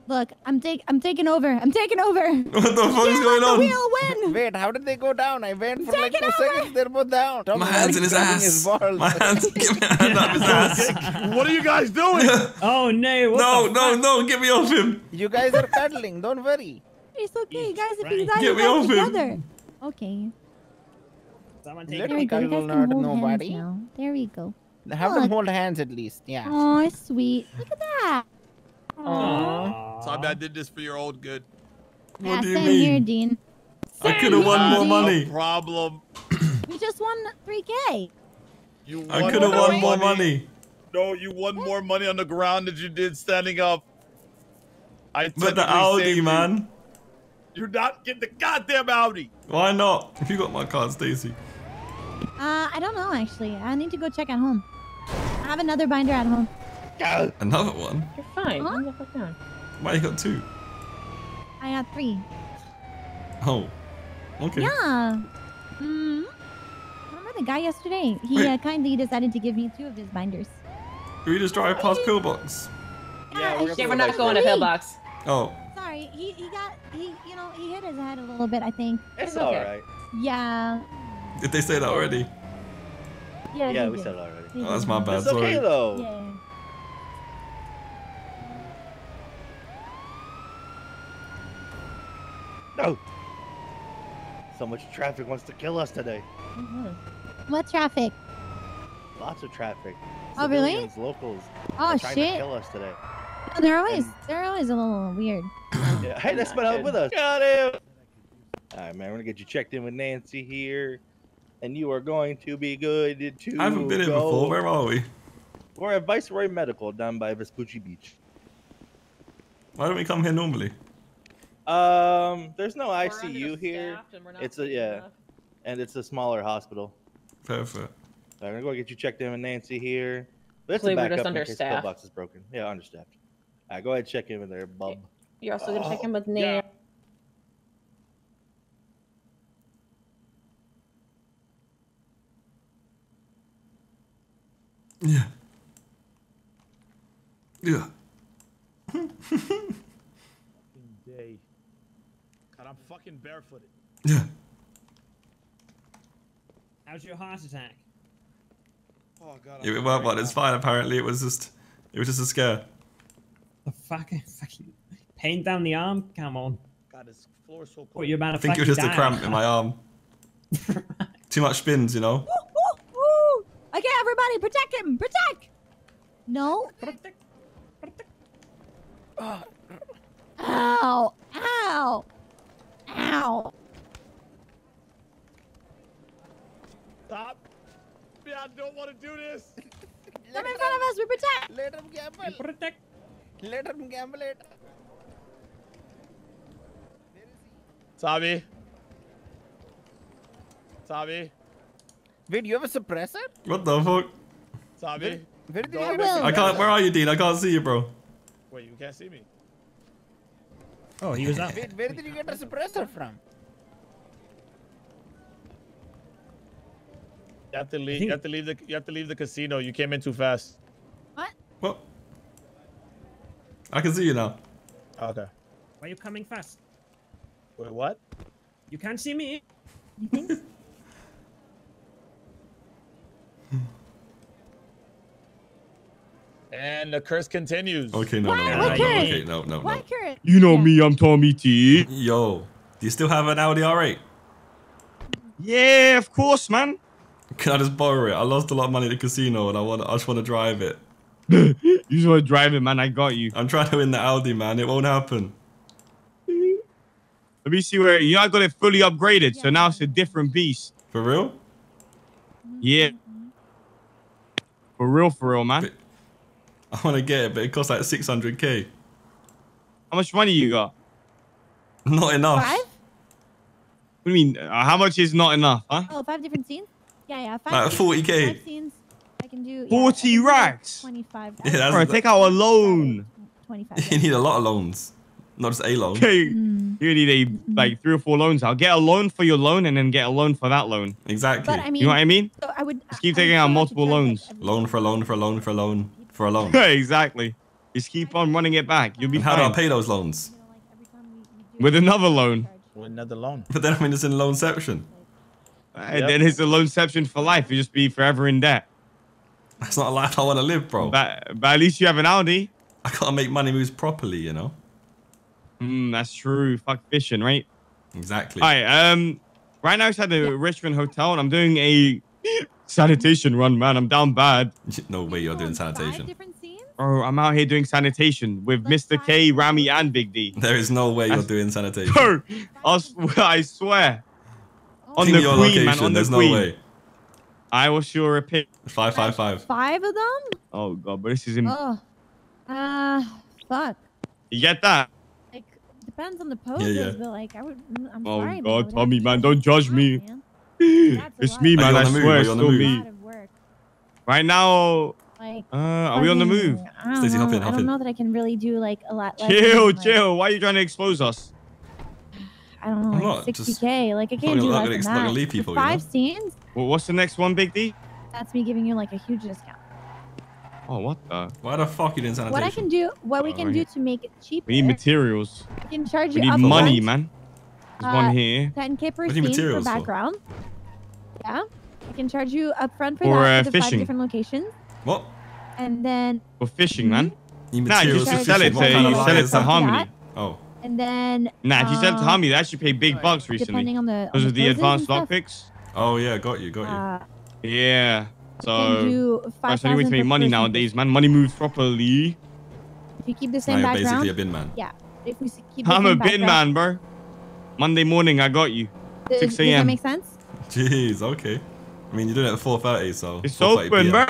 S8: Look, I'm taking over. I'm taking over.
S1: What the fuck is going on?
S8: We'll win.
S5: Wait, how did they go down? I went for like 2 seconds. They're both down.
S1: My hand's in his ass. My hand's give me a hand up his ass.
S4: What are you guys doing?
S2: Oh no!
S1: No! Get me off him.
S5: You guys are cuddling. Don't worry.
S8: It's okay, guys. If you guys
S1: Get
S8: are
S1: me off him.
S8: together. Okay.
S2: Someone
S5: Let
S8: There
S5: me
S8: we go. You guys
S5: cuddle,
S8: can
S5: not
S8: hold hands
S5: nobody.
S8: now. There we go.
S5: Have them hold hands at least. Yeah.
S8: Oh, sweet. Look at that.
S5: Aww.
S4: Tommy, I did this for your own good.
S8: Yeah,
S1: do you
S8: same
S1: mean?
S8: here, Dean.
S1: I could have won more money.
S4: No problem.
S8: We just won 3K.
S4: You
S1: I
S4: won
S1: could have won more money.
S4: No, you won more money on the ground than you did standing up.
S1: But the
S4: technically
S1: Audi,
S4: saved you.
S1: man.
S4: You're not getting the goddamn Audi.
S1: Why not? If you got my card, Stacy.
S8: I don't know, actually. I need to go check at home. I have another binder at home.
S1: Another one?
S3: You're fine.
S8: Huh?
S3: Calm the fuck down.
S1: Why you got 2?
S8: I got 3.
S1: Oh. Okay.
S8: Yeah. Remember the guy yesterday? He
S1: Wait.
S8: kindly decided to give me 2 of his binders.
S1: Can we just drive past Pillbox?
S8: Yeah,
S3: Yeah, we're not going to Pillbox.
S1: Oh.
S8: Sorry, he hit his head a little bit, I think.
S13: It's alright.
S8: Yeah.
S1: Did they say that already?
S8: Yeah,
S13: Yeah,
S8: they
S13: we
S8: did.
S13: said it already.
S8: They
S1: Oh, that's
S8: did.
S1: my bad.
S13: It's okay
S1: Sorry.
S13: though.
S8: Yeah.
S13: No. So much traffic wants to kill us today.
S8: What traffic?
S13: Lots of traffic.
S8: Oh, really?
S13: Civilians, locals.
S8: Oh,
S13: They're trying
S8: shit.
S13: to kill us today.
S8: Oh, they're always a little weird.
S13: Yeah. Hey, that's been out with us. Got him. All right, man. We're gonna get you checked in with Nancy here, and you are going to be good to.
S1: I haven't been here before. Where are we?
S13: We're at Viceroy Medical down by Vespucci Beach.
S1: Why don't we come here normally?
S13: There's no ICU here. It's and it's a smaller hospital.
S1: Perfect.
S13: So I'm gonna go get you checked in with Nancy here. Let's
S3: Hopefully we're
S13: back
S3: just
S13: up in case the
S3: understaffed.
S13: pillbox is broken. Yeah, understaffed. All right, go ahead and check in with her, bub.
S3: You're also gonna check in with Nair.
S1: Yeah. Yeah.
S4: Day. God, I'm fucking barefooted.
S1: Yeah.
S2: How's your heart attack?
S4: Oh God.
S1: It went well. It's fine. Apparently, it was just a scare.
S2: The fucking pain down the arm? Come on.
S4: God, this floor is so cold.
S2: What, you're about to
S1: I think it was just a cramp in my arm. Too much spins, you know.
S8: Woo, woo. Okay, everybody, protect him! Protect! No. Ow! Ow! Ow!
S4: Stop. Yeah, I don't want to do this.
S8: Come in front of us, we protect!
S5: Let him gamble.
S2: Protect.
S5: Let him gamble it.
S4: Tommy. Tommy.
S5: Wait, you have a suppressor?
S1: What the fuck?
S4: Tommy.
S5: Where did you
S4: Don't-
S5: get a
S1: I can't. Where are you, Dean? I can't see you, bro.
S4: Wait, you can't see me.
S2: Oh, he was up.
S5: Wait, where did you get a suppressor from?
S4: You have to leave. You have to leave the. You have to leave the casino. You came in too fast.
S1: What? I can see you now.
S4: Okay.
S2: Why are you coming fast?
S4: Wait, what?
S2: You can't see me.
S4: And the curse continues.
S1: Okay, no, no, no,
S8: What
S1: no,
S8: curse?
S1: okay, no, no, no.
S8: What current?
S12: You know me, I'm Tommy T.
S1: Yo, do you still have an Audi R8?
S12: Yeah, of course, man.
S1: Can I just borrow it? I lost a lot of money at the casino, and I just want to drive it.
S12: You just want to drive it, man. I got you.
S1: I'm trying to win the Audi, man. It won't happen.
S12: Let me see where I got it fully upgraded, so now it's a different beast.
S1: For real?
S12: Yeah. For real, man.
S1: I want to get it, but it costs like 600k.
S12: How much money you got?
S1: Not enough.
S8: 5?
S12: What do you mean? How much is not enough, huh?
S8: Oh, 5 different scenes? Yeah. 5
S1: Like
S8: scenes.
S1: 40k.
S8: 5 scenes. I can do
S12: 40 racks?
S8: 25.
S1: Yeah, that's
S12: Bro, take out a loan.
S8: 25.
S1: You need a lot of loans, not just a loan.
S12: Okay, you need like 3 or 4 loans. I'll get a loan for your loan and then get a loan for that loan.
S1: Exactly.
S8: But I mean,
S12: You know what I mean?
S8: So I would
S12: Just keep taking out multiple loans.
S1: Loan for a loan for a loan for a loan for a loan.
S12: Exactly. Just keep on running it back. You'll be
S1: And how do I
S12: fine.
S1: pay those loans?
S12: With another loan.
S4: With another loan.
S1: But then I mean, it's in loanception.
S12: And then it's a loanception for life. You just be forever in debt.
S1: That's not a life I want to live, bro.
S12: But at least you have an Audi.
S1: I gotta make money moves properly, you know.
S12: That's true. Fuck fishing, right?
S1: Exactly.
S12: All right. Right now it's at the Richmond Hotel, and I'm doing a sanitation run, man. I'm down bad.
S1: No way you're doing sanitation.
S12: Oh, I'm out here doing sanitation with Mr. K, Rami, and Big D.
S1: There is no way you're doing sanitation.
S12: Bro, I swear. On
S1: Give
S12: the
S1: me your
S12: Queen,
S1: location.
S12: man. On the
S1: There's
S12: Queen.
S1: no way.
S12: I will sure a pic.
S1: 555.
S8: 5 of them?
S12: Oh god, but this is in.
S8: Oh. Fuck.
S12: You get that?
S8: Like, depends on the poses,
S1: yeah.
S8: but like, I'm
S12: Oh
S8: sorry,
S12: god,
S8: but
S12: Tommy, man, don't judge me. It's me, man. I swear, it's still me. Right now,
S8: Like,
S12: are we on the move?
S1: Stacey, hop in,
S8: I
S1: hop
S8: don't
S1: in.
S8: know that I can really do like a lot less.
S12: Chill,
S8: than, like,
S12: chill. Why are you trying to expose us?
S8: I don't know,
S1: I'm
S8: like
S1: not, just
S8: 60K. Like, I
S1: not
S8: can't do
S1: gonna-
S8: less
S1: not
S8: than
S1: gonna
S8: that.
S1: leave
S8: For
S1: people, you
S8: 5
S1: know?
S8: scenes,
S12: Well, what's the next one, Big D?
S8: that's me giving you like a huge discount.
S12: Oh, what the?
S1: Why the fuck you doing sanitation?
S8: What I can do, what we
S12: Oh,
S8: can
S12: right
S8: do
S12: here.
S8: to make it cheaper,
S12: We need materials.
S8: I can charge
S12: We
S8: you
S12: need
S8: up
S12: money,
S8: front,
S12: man. There's one here.
S8: 10K per
S1: What do you
S8: scene for
S1: materials for?
S8: background. Yeah, I can charge you up front for
S12: For,
S8: that for the 5
S12: fishing.
S8: different locations,
S1: What?
S8: and then
S12: For fishing, man.
S1: You
S12: Nah, you
S1: materials
S12: just
S1: for
S12: sell it
S1: fishing? What
S12: to
S1: kind of
S12: you
S1: lie
S12: sell it
S1: is
S12: to
S1: that?
S12: Harmony.
S1: Oh.
S8: and then
S12: Nah, if you sell it to Harmony, they actually pay big bucks recently.
S8: depending on the
S12: Because of the
S8: poses and
S12: advanced
S8: stuff,
S12: lockpicks.
S1: Oh yeah, got you.
S12: Yeah.
S8: can
S12: So
S8: do
S12: that's the only way
S8: 5,000
S12: to make
S8: per
S12: money
S8: person.
S12: nowadays, man. Money moves properly.
S8: If you keep the
S1: Now
S8: same
S1: you're
S8: background,
S1: basically a bin man.
S8: yeah. If we keep the
S12: I'm
S8: same
S12: a bin
S8: background,
S12: man, bro. Monday morning, I got you. 6
S8: Does that
S12: a.m.
S8: make sense?
S1: Jeez, okay. I mean, you're doing it at 4:30, so
S12: It's
S1: 4:30
S12: open,
S1: PM.
S12: bro.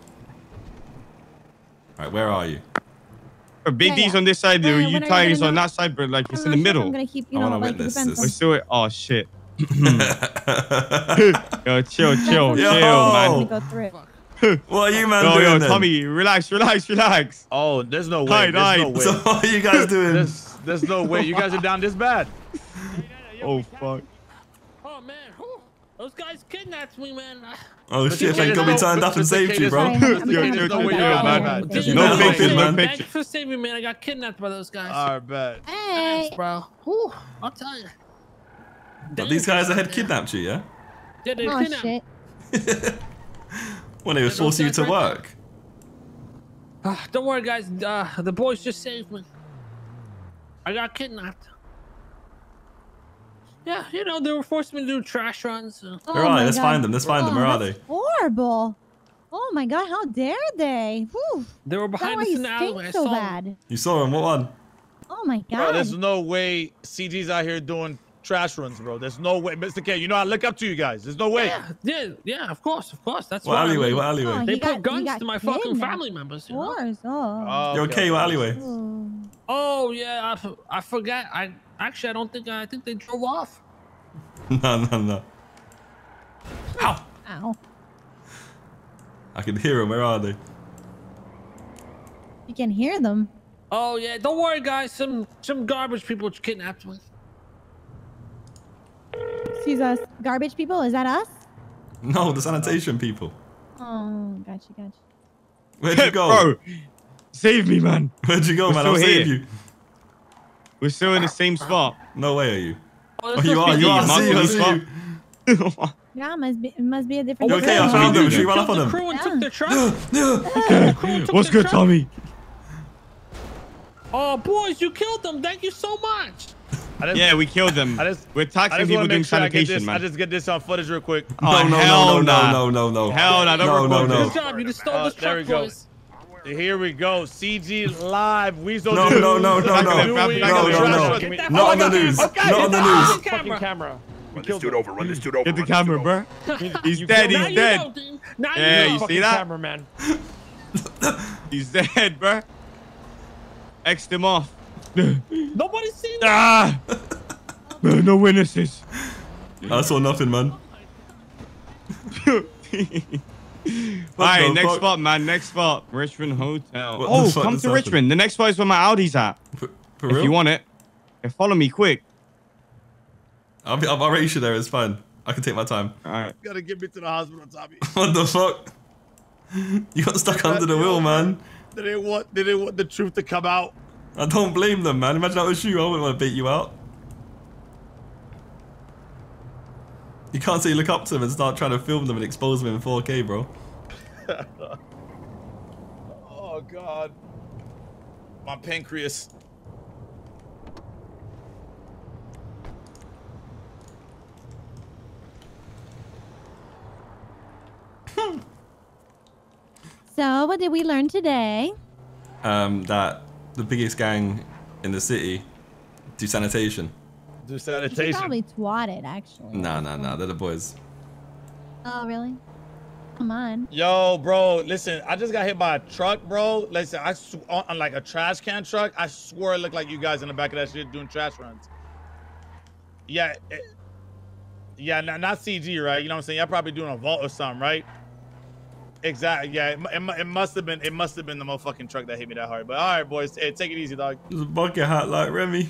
S1: Alright, where are you?
S12: Big
S8: Yeah,
S12: D's
S8: yeah.
S12: on this side,
S8: When
S12: dude.
S8: are
S12: You
S8: you
S12: tie
S8: gonna
S12: is on
S8: know?
S12: that side, but like it's
S8: I'm
S12: in the
S8: not sure if
S12: middle.
S8: I'm gonna keep, you
S1: I
S8: know,
S1: wanna
S8: like it
S1: witness
S8: depends
S1: this.
S12: We
S8: on.
S12: still, oh shit. Yo, chill,
S8: Depends
S12: chill,
S8: on the
S12: chill,
S8: poses
S12: man.
S8: we go through.
S1: What are you man
S12: Yo,
S1: doing
S12: yo,
S1: then?
S12: Tommy, relax, relax, relax.
S4: Oh, there's no way.
S12: Hide,
S4: There's no
S12: hide.
S4: way.
S1: So what are you guys doing?
S4: There's no way. You guys are down this bad.
S12: Oh fuck.
S14: Oh man, whew. Those guys kidnapped me, man.
S1: Oh shit, thank
S4: There's
S1: God we
S4: no-
S1: turned up and
S4: Mr.
S1: saved you, bro.
S8: Sorry, I'm
S12: Yo,
S8: gonna
S12: yo,
S8: have to
S12: yo,
S8: go
S12: yo,
S8: back
S12: man.
S8: there.
S1: Just
S14: You
S1: no
S14: know,
S1: pictures,
S14: thank
S1: man.
S14: Thanks for saving me, man. I got kidnapped by those guys.
S4: All right, bet.
S8: Hey,
S14: Thanks, bro. Whew, I'll tell you.
S1: But these guys ahead kidnapped you, yeah?
S14: Yeah, they
S8: oh
S14: kidnapped me.
S8: shit.
S1: When they were
S14: those
S1: forcing you
S14: guys
S1: to
S14: right
S1: work.
S14: Don't worry, guys. The boys just saved me. I got kidnapped. Yeah, you know, they were forcing me to do trash runs.
S1: Where
S8: Oh
S1: are
S8: my
S1: they? Let's
S8: God.
S1: find them. Let's find them. Where are
S8: that's
S1: they?
S8: Horrible. Oh my God, how dare they? Whew.
S14: They were
S8: That's
S14: behind
S8: why
S14: us
S8: you
S14: in the alleyway. I
S8: stink so
S14: saw them.
S8: bad.
S1: You saw them. What one?
S8: Oh my
S4: Bro,
S8: God.
S4: there's no way CG's out here doing trash runs, bro. There's no way. Mr. K, you know I look up to you guys. There's no way.
S14: Yeah, of course. That's
S1: What
S14: why.
S1: alleyway?
S14: I mean,
S1: What alleyway?
S8: Oh,
S14: They
S8: he
S14: put
S8: got- he
S14: guns
S8: got
S14: to my fucking
S8: kidnapped.
S14: family members.
S8: Of
S14: You know?
S8: course. Oh.
S1: You okay? What alleyway?
S8: Oh.
S14: Oh yeah, I forgot. I don't think I think they drove off.
S1: No. Ow!
S8: Ow.
S1: I can hear them. Where are they?
S8: You can hear them.
S14: Oh yeah, don't worry, guys. Some garbage people kidnapped me.
S8: Excuse us. Garbage people? Is that us?
S1: No, the sanitation people.
S8: Oh, gotcha.
S1: Where'd you go?
S12: Bro, save me, man.
S1: Where'd you go,
S12: We're
S1: man? I'll
S12: still
S1: save
S12: here.
S1: you.
S12: We're still in the same spot.
S1: No way are you?
S14: Oh,
S1: Oh, you are. You are. I see you. I
S12: Mark,
S1: see you.
S8: Yeah, it must be a different.
S1: You okay? I
S8: crew.
S1: found them.
S12: do
S1: Should we
S12: that.
S1: run up on
S14: The
S1: them?
S14: crew and
S8: Yeah.
S14: took the truck.
S12: What's good, Tommy?
S14: Oh, boys, you killed them. Thank you so much.
S12: Yeah, we killed them. We're
S4: I
S12: taxing
S4: just
S12: people
S4: want to
S12: doing
S4: make sure I get
S12: sanitation,
S4: this. I
S12: man.
S4: just get this on footage real quick.
S12: Oh,
S1: No.
S12: hell nah.
S1: No.
S12: Hell nah, don't record
S1: no.
S12: this.
S14: Good job. You just stole this
S4: There we
S14: truck,
S4: go.
S14: boys.
S4: Here we go. CG live. Weasel
S1: No.
S4: News.
S1: No.
S12: Back of the- back of the
S1: No.
S14: Get that
S1: Not on the
S14: fucking
S1: news.
S14: camera.
S1: Not on the
S14: Get
S1: news.
S14: that fucking camera.
S15: Run this dude over. Run this dude over.
S12: Get the
S15: run this
S12: camera,
S15: dude over.
S12: bro. He's dead.
S14: Now
S12: He's
S14: you
S12: dead.
S14: know, dude. Now
S12: Yeah,
S14: you
S12: you
S14: know.
S12: see that?
S14: Cameraman.
S12: He's dead, bro. X'd him off.
S14: Nobody's seen that.
S12: Ah! No witnesses.
S1: I saw nothing, man.
S12: Alright, next
S1: fuck?
S12: spot, man. Next spot. Richmond Hotel.
S1: What the
S12: Oh,
S1: fuck
S12: come
S1: just
S12: to
S1: happened?
S12: Richmond. The next spot is where my Audi's at.
S1: For
S12: If
S1: real?
S12: you want it. Yeah, follow me quick.
S1: I'll race you there. It's fine. I can take my time.
S12: Alright.
S4: You gotta get me to the hospital, Tommy.
S1: What the fuck? You got stuck under the wheel, man.
S4: They didn't want the truth to come out.
S1: I don't blame them, man. Imagine that was you. I wouldn't want to beat you out. You can't say you look up to them and start trying to film them and expose them in 4K, bro.
S4: Oh God. My pancreas.
S8: So, what did we learn today?
S1: That the biggest gang in the city do sanitation.
S4: Do
S8: You
S4: sanitation.
S8: probably twatted, actually.
S1: Nah, they're the boys.
S8: Oh, really? Come on.
S4: Yo, bro, listen, I just got hit by a truck, bro. Listen, on like a trash can truck. I swear it looked like you guys in the back of that shit doing trash runs. Yeah, yeah, not CG, right? You know what I'm saying? Y'all probably doing a vault or something, right? Exactly. Yeah, it must have been the motherfucking truck that hit me that hard. But all right, boys, hey, take it easy, dog.
S1: There's a bucket hat like Remy.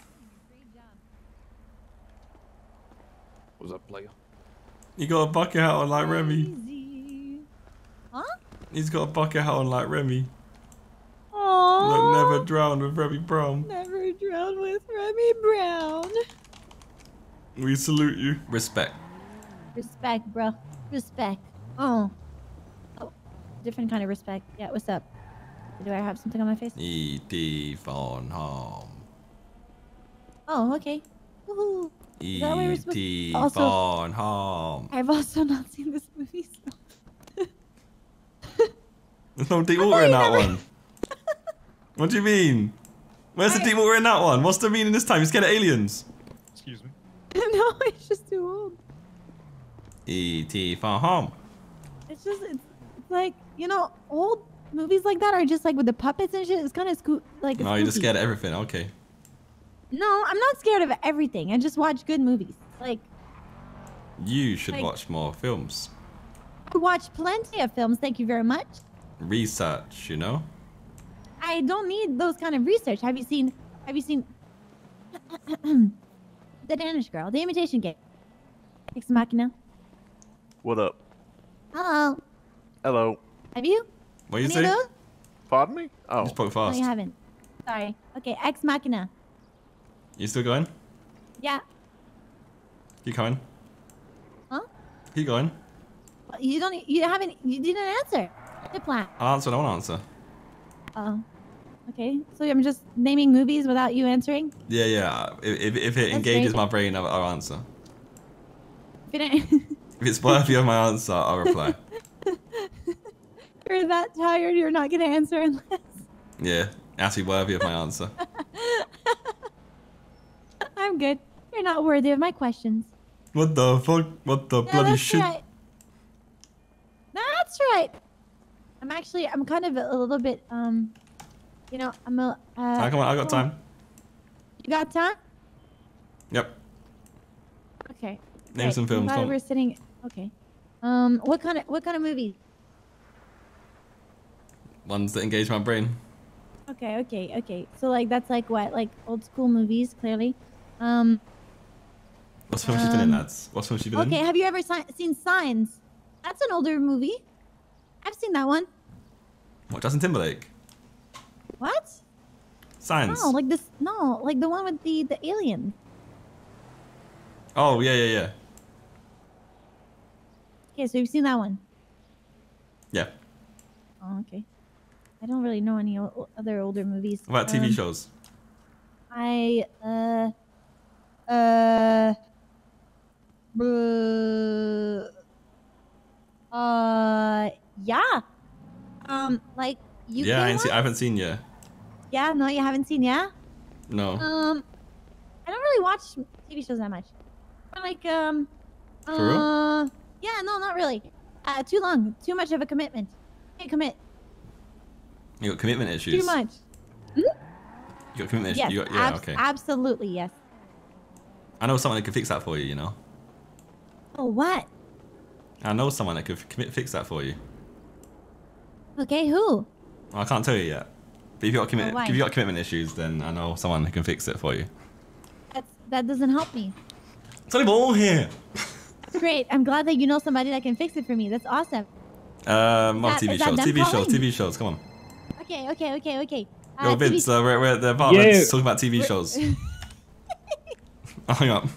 S15: What's up, player?
S1: You got a bucket hat on like Remy.
S8: Huh?
S1: He's got a bucket hat on like Remy.
S8: Aww.
S1: Look, never drowned with Remy Brown.
S8: Never drowned with Remy Brown.
S1: We salute you. Respect.
S8: Respect, bro. Respect. Oh, different kind of respect. Yeah, what's up? Do I have something on my face?
S1: E.T. Von Home.
S8: Oh, okay. Woohoo. Is that what we're supposed
S1: E.T.
S8: to... Also,
S1: Von Home.
S8: I've also not seen this movie, so...
S1: There's no deep water in that one. What do you mean? Where's the deep water in that one? What's the meaning this time? You're scared of aliens.
S15: Excuse me.
S8: No, it's just too old.
S1: E.T. Von Home.
S8: It's like, you know, old movies like that are just like with the puppets and shit. It's kind of like.
S1: No, you're just scared of everything. Okay.
S8: No, I'm not scared of everything. I just watch good movies. Like,
S1: You should
S8: Like-
S1: watch more films.
S8: I watch plenty of films. Thank you very much.
S1: Research, you know?
S8: I don't need those kind of research. Have you seen The Danish Girl, The Imitation Game, Ex Machina?
S15: What up?
S8: Hello.
S15: Hello.
S8: Have you?
S1: What you
S8: Any
S1: say?
S8: of those?
S15: Pardon me? Oh.
S1: Just spoke
S8: No,
S1: fast.
S8: you haven't. Sorry. Okay, Ex Machina.
S1: You still going?
S8: Yeah.
S1: Keep going.
S8: Huh?
S1: Keep going.
S8: You didn't answer. The plan.
S1: I'll answer, I won't answer.
S8: Oh. Okay. So I'm just naming movies without you answering?
S1: Yeah, yeah. If it engages
S8: great.
S1: my brain, I'll answer.
S8: If it ain't-
S1: If it's worthy of my answer, I'll reply.
S8: You're that tired, you're not gonna answer unless...
S1: Yeah, actually worthy of my answer.
S8: I'm good. You're not worthy of my questions.
S1: What the fuck? What the
S8: Yeah,
S1: bloody
S8: that's
S1: shit?
S8: right. That's right. I'm kind of a little bit, you know, I'm a...
S1: Come on, I got time.
S8: You got time?
S1: Yep.
S8: Okay.
S1: Name
S8: Great.
S1: some films,
S8: I'm glad
S1: come on.
S8: we're sitting... Okay. What kind of movies?
S1: Ones that engage my brain.
S8: Okay. So like that's like what? Like old school movies, clearly.
S1: What's film she been in, lads? What's film she been
S8: Okay,
S1: in?
S8: have you ever seen Signs? That's an older movie. I've seen that one.
S1: What, Justin Timberlake?
S8: What?
S1: Signs.
S8: No, like this. No, like the one with the alien.
S1: Oh, yeah.
S8: Okay, so you've seen that one.
S1: Yeah.
S8: Oh, okay. I don't really know any other older movies.
S1: What about TV shows?
S8: Yeah. Like UK
S1: Yeah, I
S8: one?
S1: haven't seen yet.
S8: Yeah, no, you haven't seen, yeah?
S1: No.
S8: I don't really watch TV shows that much. But like,
S1: For real?
S8: yeah, no, not really. Too long, too much of a commitment. Can't commit.
S1: You got commitment issues.
S8: Too much.
S1: You got commitment
S8: Yes,
S1: issues. Yeah, okay.
S8: absolutely, yes.
S1: I know someone that could fix that for you, you know?
S8: Oh, what?
S1: I know someone that could fix that for you.
S8: Okay, who?
S1: Well, I can't tell you yet. But if you got
S8: why?
S1: if you got commitment issues, then I know someone who can fix it for you.
S8: That doesn't help me.
S1: It's only all here.
S8: Great. I'm glad that you know somebody that can fix it for me. That's awesome.
S1: What
S8: Is
S1: TV
S8: that
S1: shows?
S8: them
S1: TV shows.
S8: calling?
S1: TV shows. Come on.
S8: Okay, okay, okay, okay.
S1: Yo, Vince,
S8: TV
S1: we're at the apartment
S2: Yeah.
S1: talking about TV shows. Oh, hang on.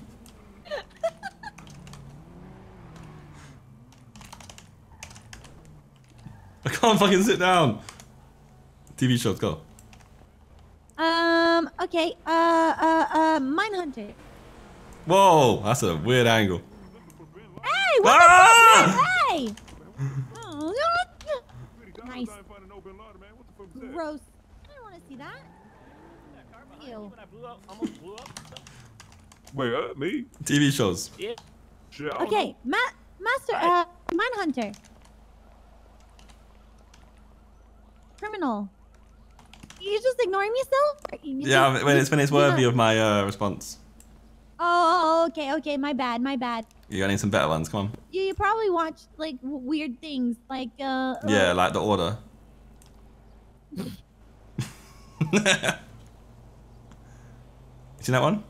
S1: I can't fucking sit down. TV shows, go.
S8: Okay. Mindhunter.
S1: Whoa, that's a weird angle.
S8: Hey, what
S1: Ah!
S8: the fuck, man? Hey! Oh, nice. Gross. I don't want to see that. Ew.
S15: Wait, me?
S1: TV shows.
S15: Yeah. Shit, I don't
S8: Okay, Master, Mindhunter. Criminal. You just ignoring me still?
S1: Yeah, when it's worthy of my response.
S8: Oh, okay, okay. My bad, my bad.
S1: You got any some better ones? Come on.
S8: You probably watch like weird things, like
S1: Yeah, like The Order. You seen that one?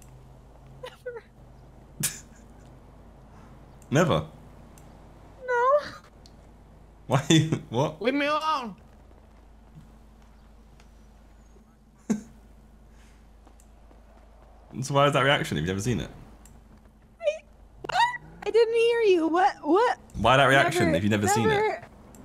S1: Never.
S8: No.
S1: Why? What?
S5: Leave me alone.
S1: So why is that reaction if you've never seen it?
S8: I didn't hear you. What?
S1: Why that reaction if you've never seen it?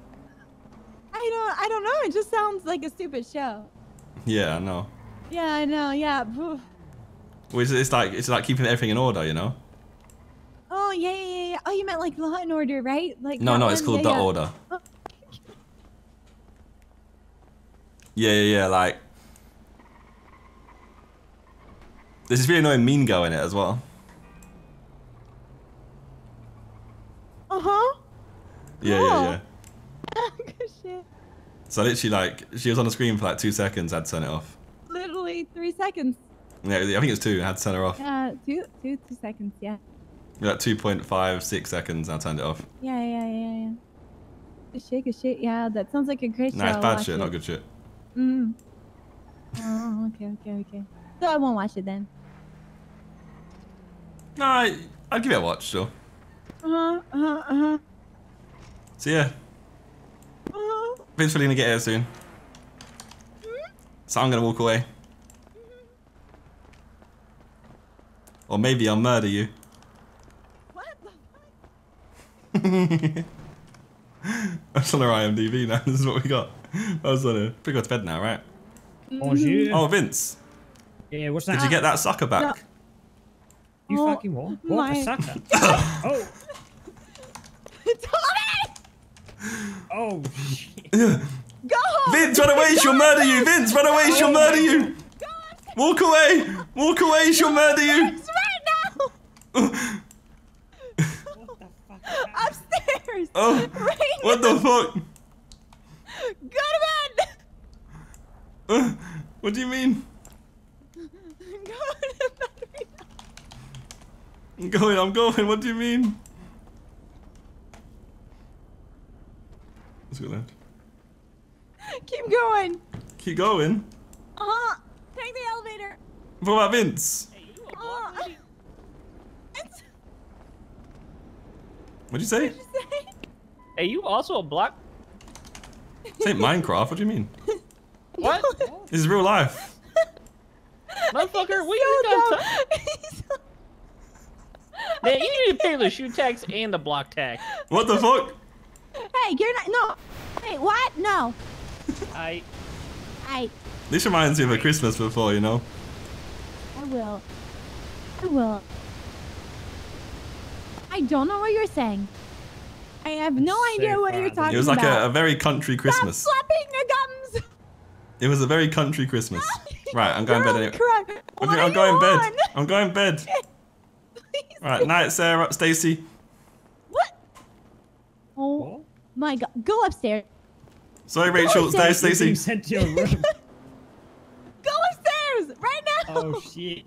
S8: I don't know. It just sounds like a stupid show.
S1: Yeah, I know.
S8: Yeah, I know. Yeah.
S1: Well, it's like keeping everything in order, you know?
S8: Oh yeah. Oh, you meant like Law and Order, right? Like
S1: No,
S8: that
S1: no, it's
S8: one?
S1: called
S8: Yeah,
S1: The
S8: yeah.
S1: Order.
S8: Oh.
S1: Yeah, like. There's this really annoying Mean Girl in it as well.
S8: Uh-huh.
S1: Yeah.
S8: Good shit.
S1: So literally, like, she was on the screen for like 2 seconds. I had to turn it off.
S8: Literally 3 seconds.
S1: Yeah, I think it was 2. I had to turn her off.
S8: Two seconds. Yeah.
S1: Like 2.56 seconds. I turned it off.
S8: Yeah. Good shit. Yeah, that sounds like a great show.
S1: Nah, it's
S8: I'll
S1: bad
S8: watch
S1: shit,
S8: it.
S1: not good shit.
S8: Oh, okay. So I won't watch it then.
S1: No, I'd give it a watch, sure. So yeah. Vince probably gonna get here soon. So I'm gonna walk away. Or maybe I'll murder you.
S8: What the
S1: That's on our IMDb now. This is what we got. I was on it. We got to bed now, right?
S2: Bonjour.
S1: Oh, Vince.
S2: Yeah, what's that?
S1: Did you get that sucker back?
S2: You
S8: Oh,
S2: fucking what? What? A sucker? Oh. Oh, shit.
S8: Go home!
S1: Vince, run away, she'll murder you! Vince, run away, she'll murder you! Walk away! Walk away, she'll murder you!
S8: Right now! Upstairs!
S1: Oh,
S8: Right
S1: what the fuck?
S8: Go to bed!
S1: What do you mean?
S8: Go to bed!
S1: I'm going, what do you mean? Let's go left.
S8: Keep going!
S1: Keep going.
S8: Take the elevator!
S1: What about Vince? What'd you say?
S14: Hey, you also a block?
S1: This ain't Minecraft, what do you mean?
S14: What?
S1: This is real life.
S14: Motherfucker, we you got Man, you need to pay the shoe tax and the block tax.
S1: What the fuck?
S8: Hey, you're not. No! Hey, what? No!
S14: I.
S1: This reminds me of a Christmas before, you know?
S8: I will. I don't know what you're saying. I have no idea what you're talking about.
S1: It was like a very country Christmas.
S8: Stop slapping your gums!
S1: It was a very country Christmas. Right, I'm going to bed anyway.
S8: What
S1: I'm
S8: are
S1: going
S8: you
S1: bed.
S8: on?
S1: I'm going to bed. Right, night, Sarah, Stacy.
S8: Oh my god. Go upstairs.
S1: Sorry, Rachel.
S8: upstairs.
S1: Stay, Stacy.
S2: Sent to your room.
S8: Go upstairs! Right now!
S2: Oh, shit.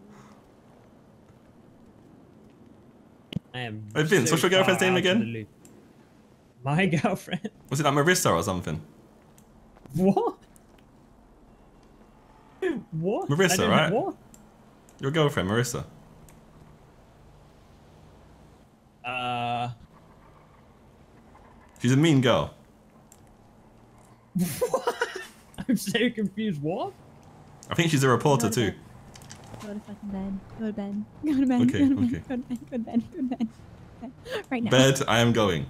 S2: I am.
S1: Hey, Vince, what's your girlfriend's
S2: far
S1: name
S2: out of the
S1: again?
S2: loop. My girlfriend?
S1: Was it like Marissa or something?
S2: What? What? I
S1: Marissa,
S2: don't-
S1: right?
S2: What?
S1: Your girlfriend, Marissa.
S2: Uh.
S1: She's a mean girl.
S2: What? I'm so confused. What?
S1: I think she's a reporter too.
S8: Go to fucking bed. Go to bed. Go to bed.
S1: Okay,
S8: Go to bed.
S1: okay.
S8: Go to bed. Go to bed. Go to bed. Right now.
S1: Bed, I am going.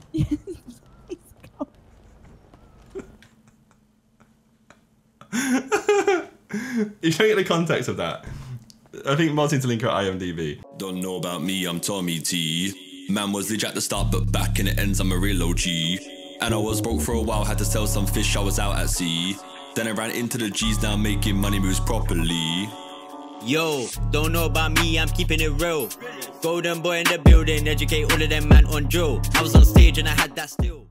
S1: You should get the context of that. I think Martin to link her IMDb.
S16: Don't know about me, I'm Tommy T. Man was legit at the start, but back in the ends, I'm a real OG. And I was broke for a while, had to sell some fish, I was out at sea. Then I ran into the G's, now making money moves properly.
S17: Yo, don't know about me, I'm keeping it real. Golden boy in the building, educate all of them man on drill. I was on stage and I had that still.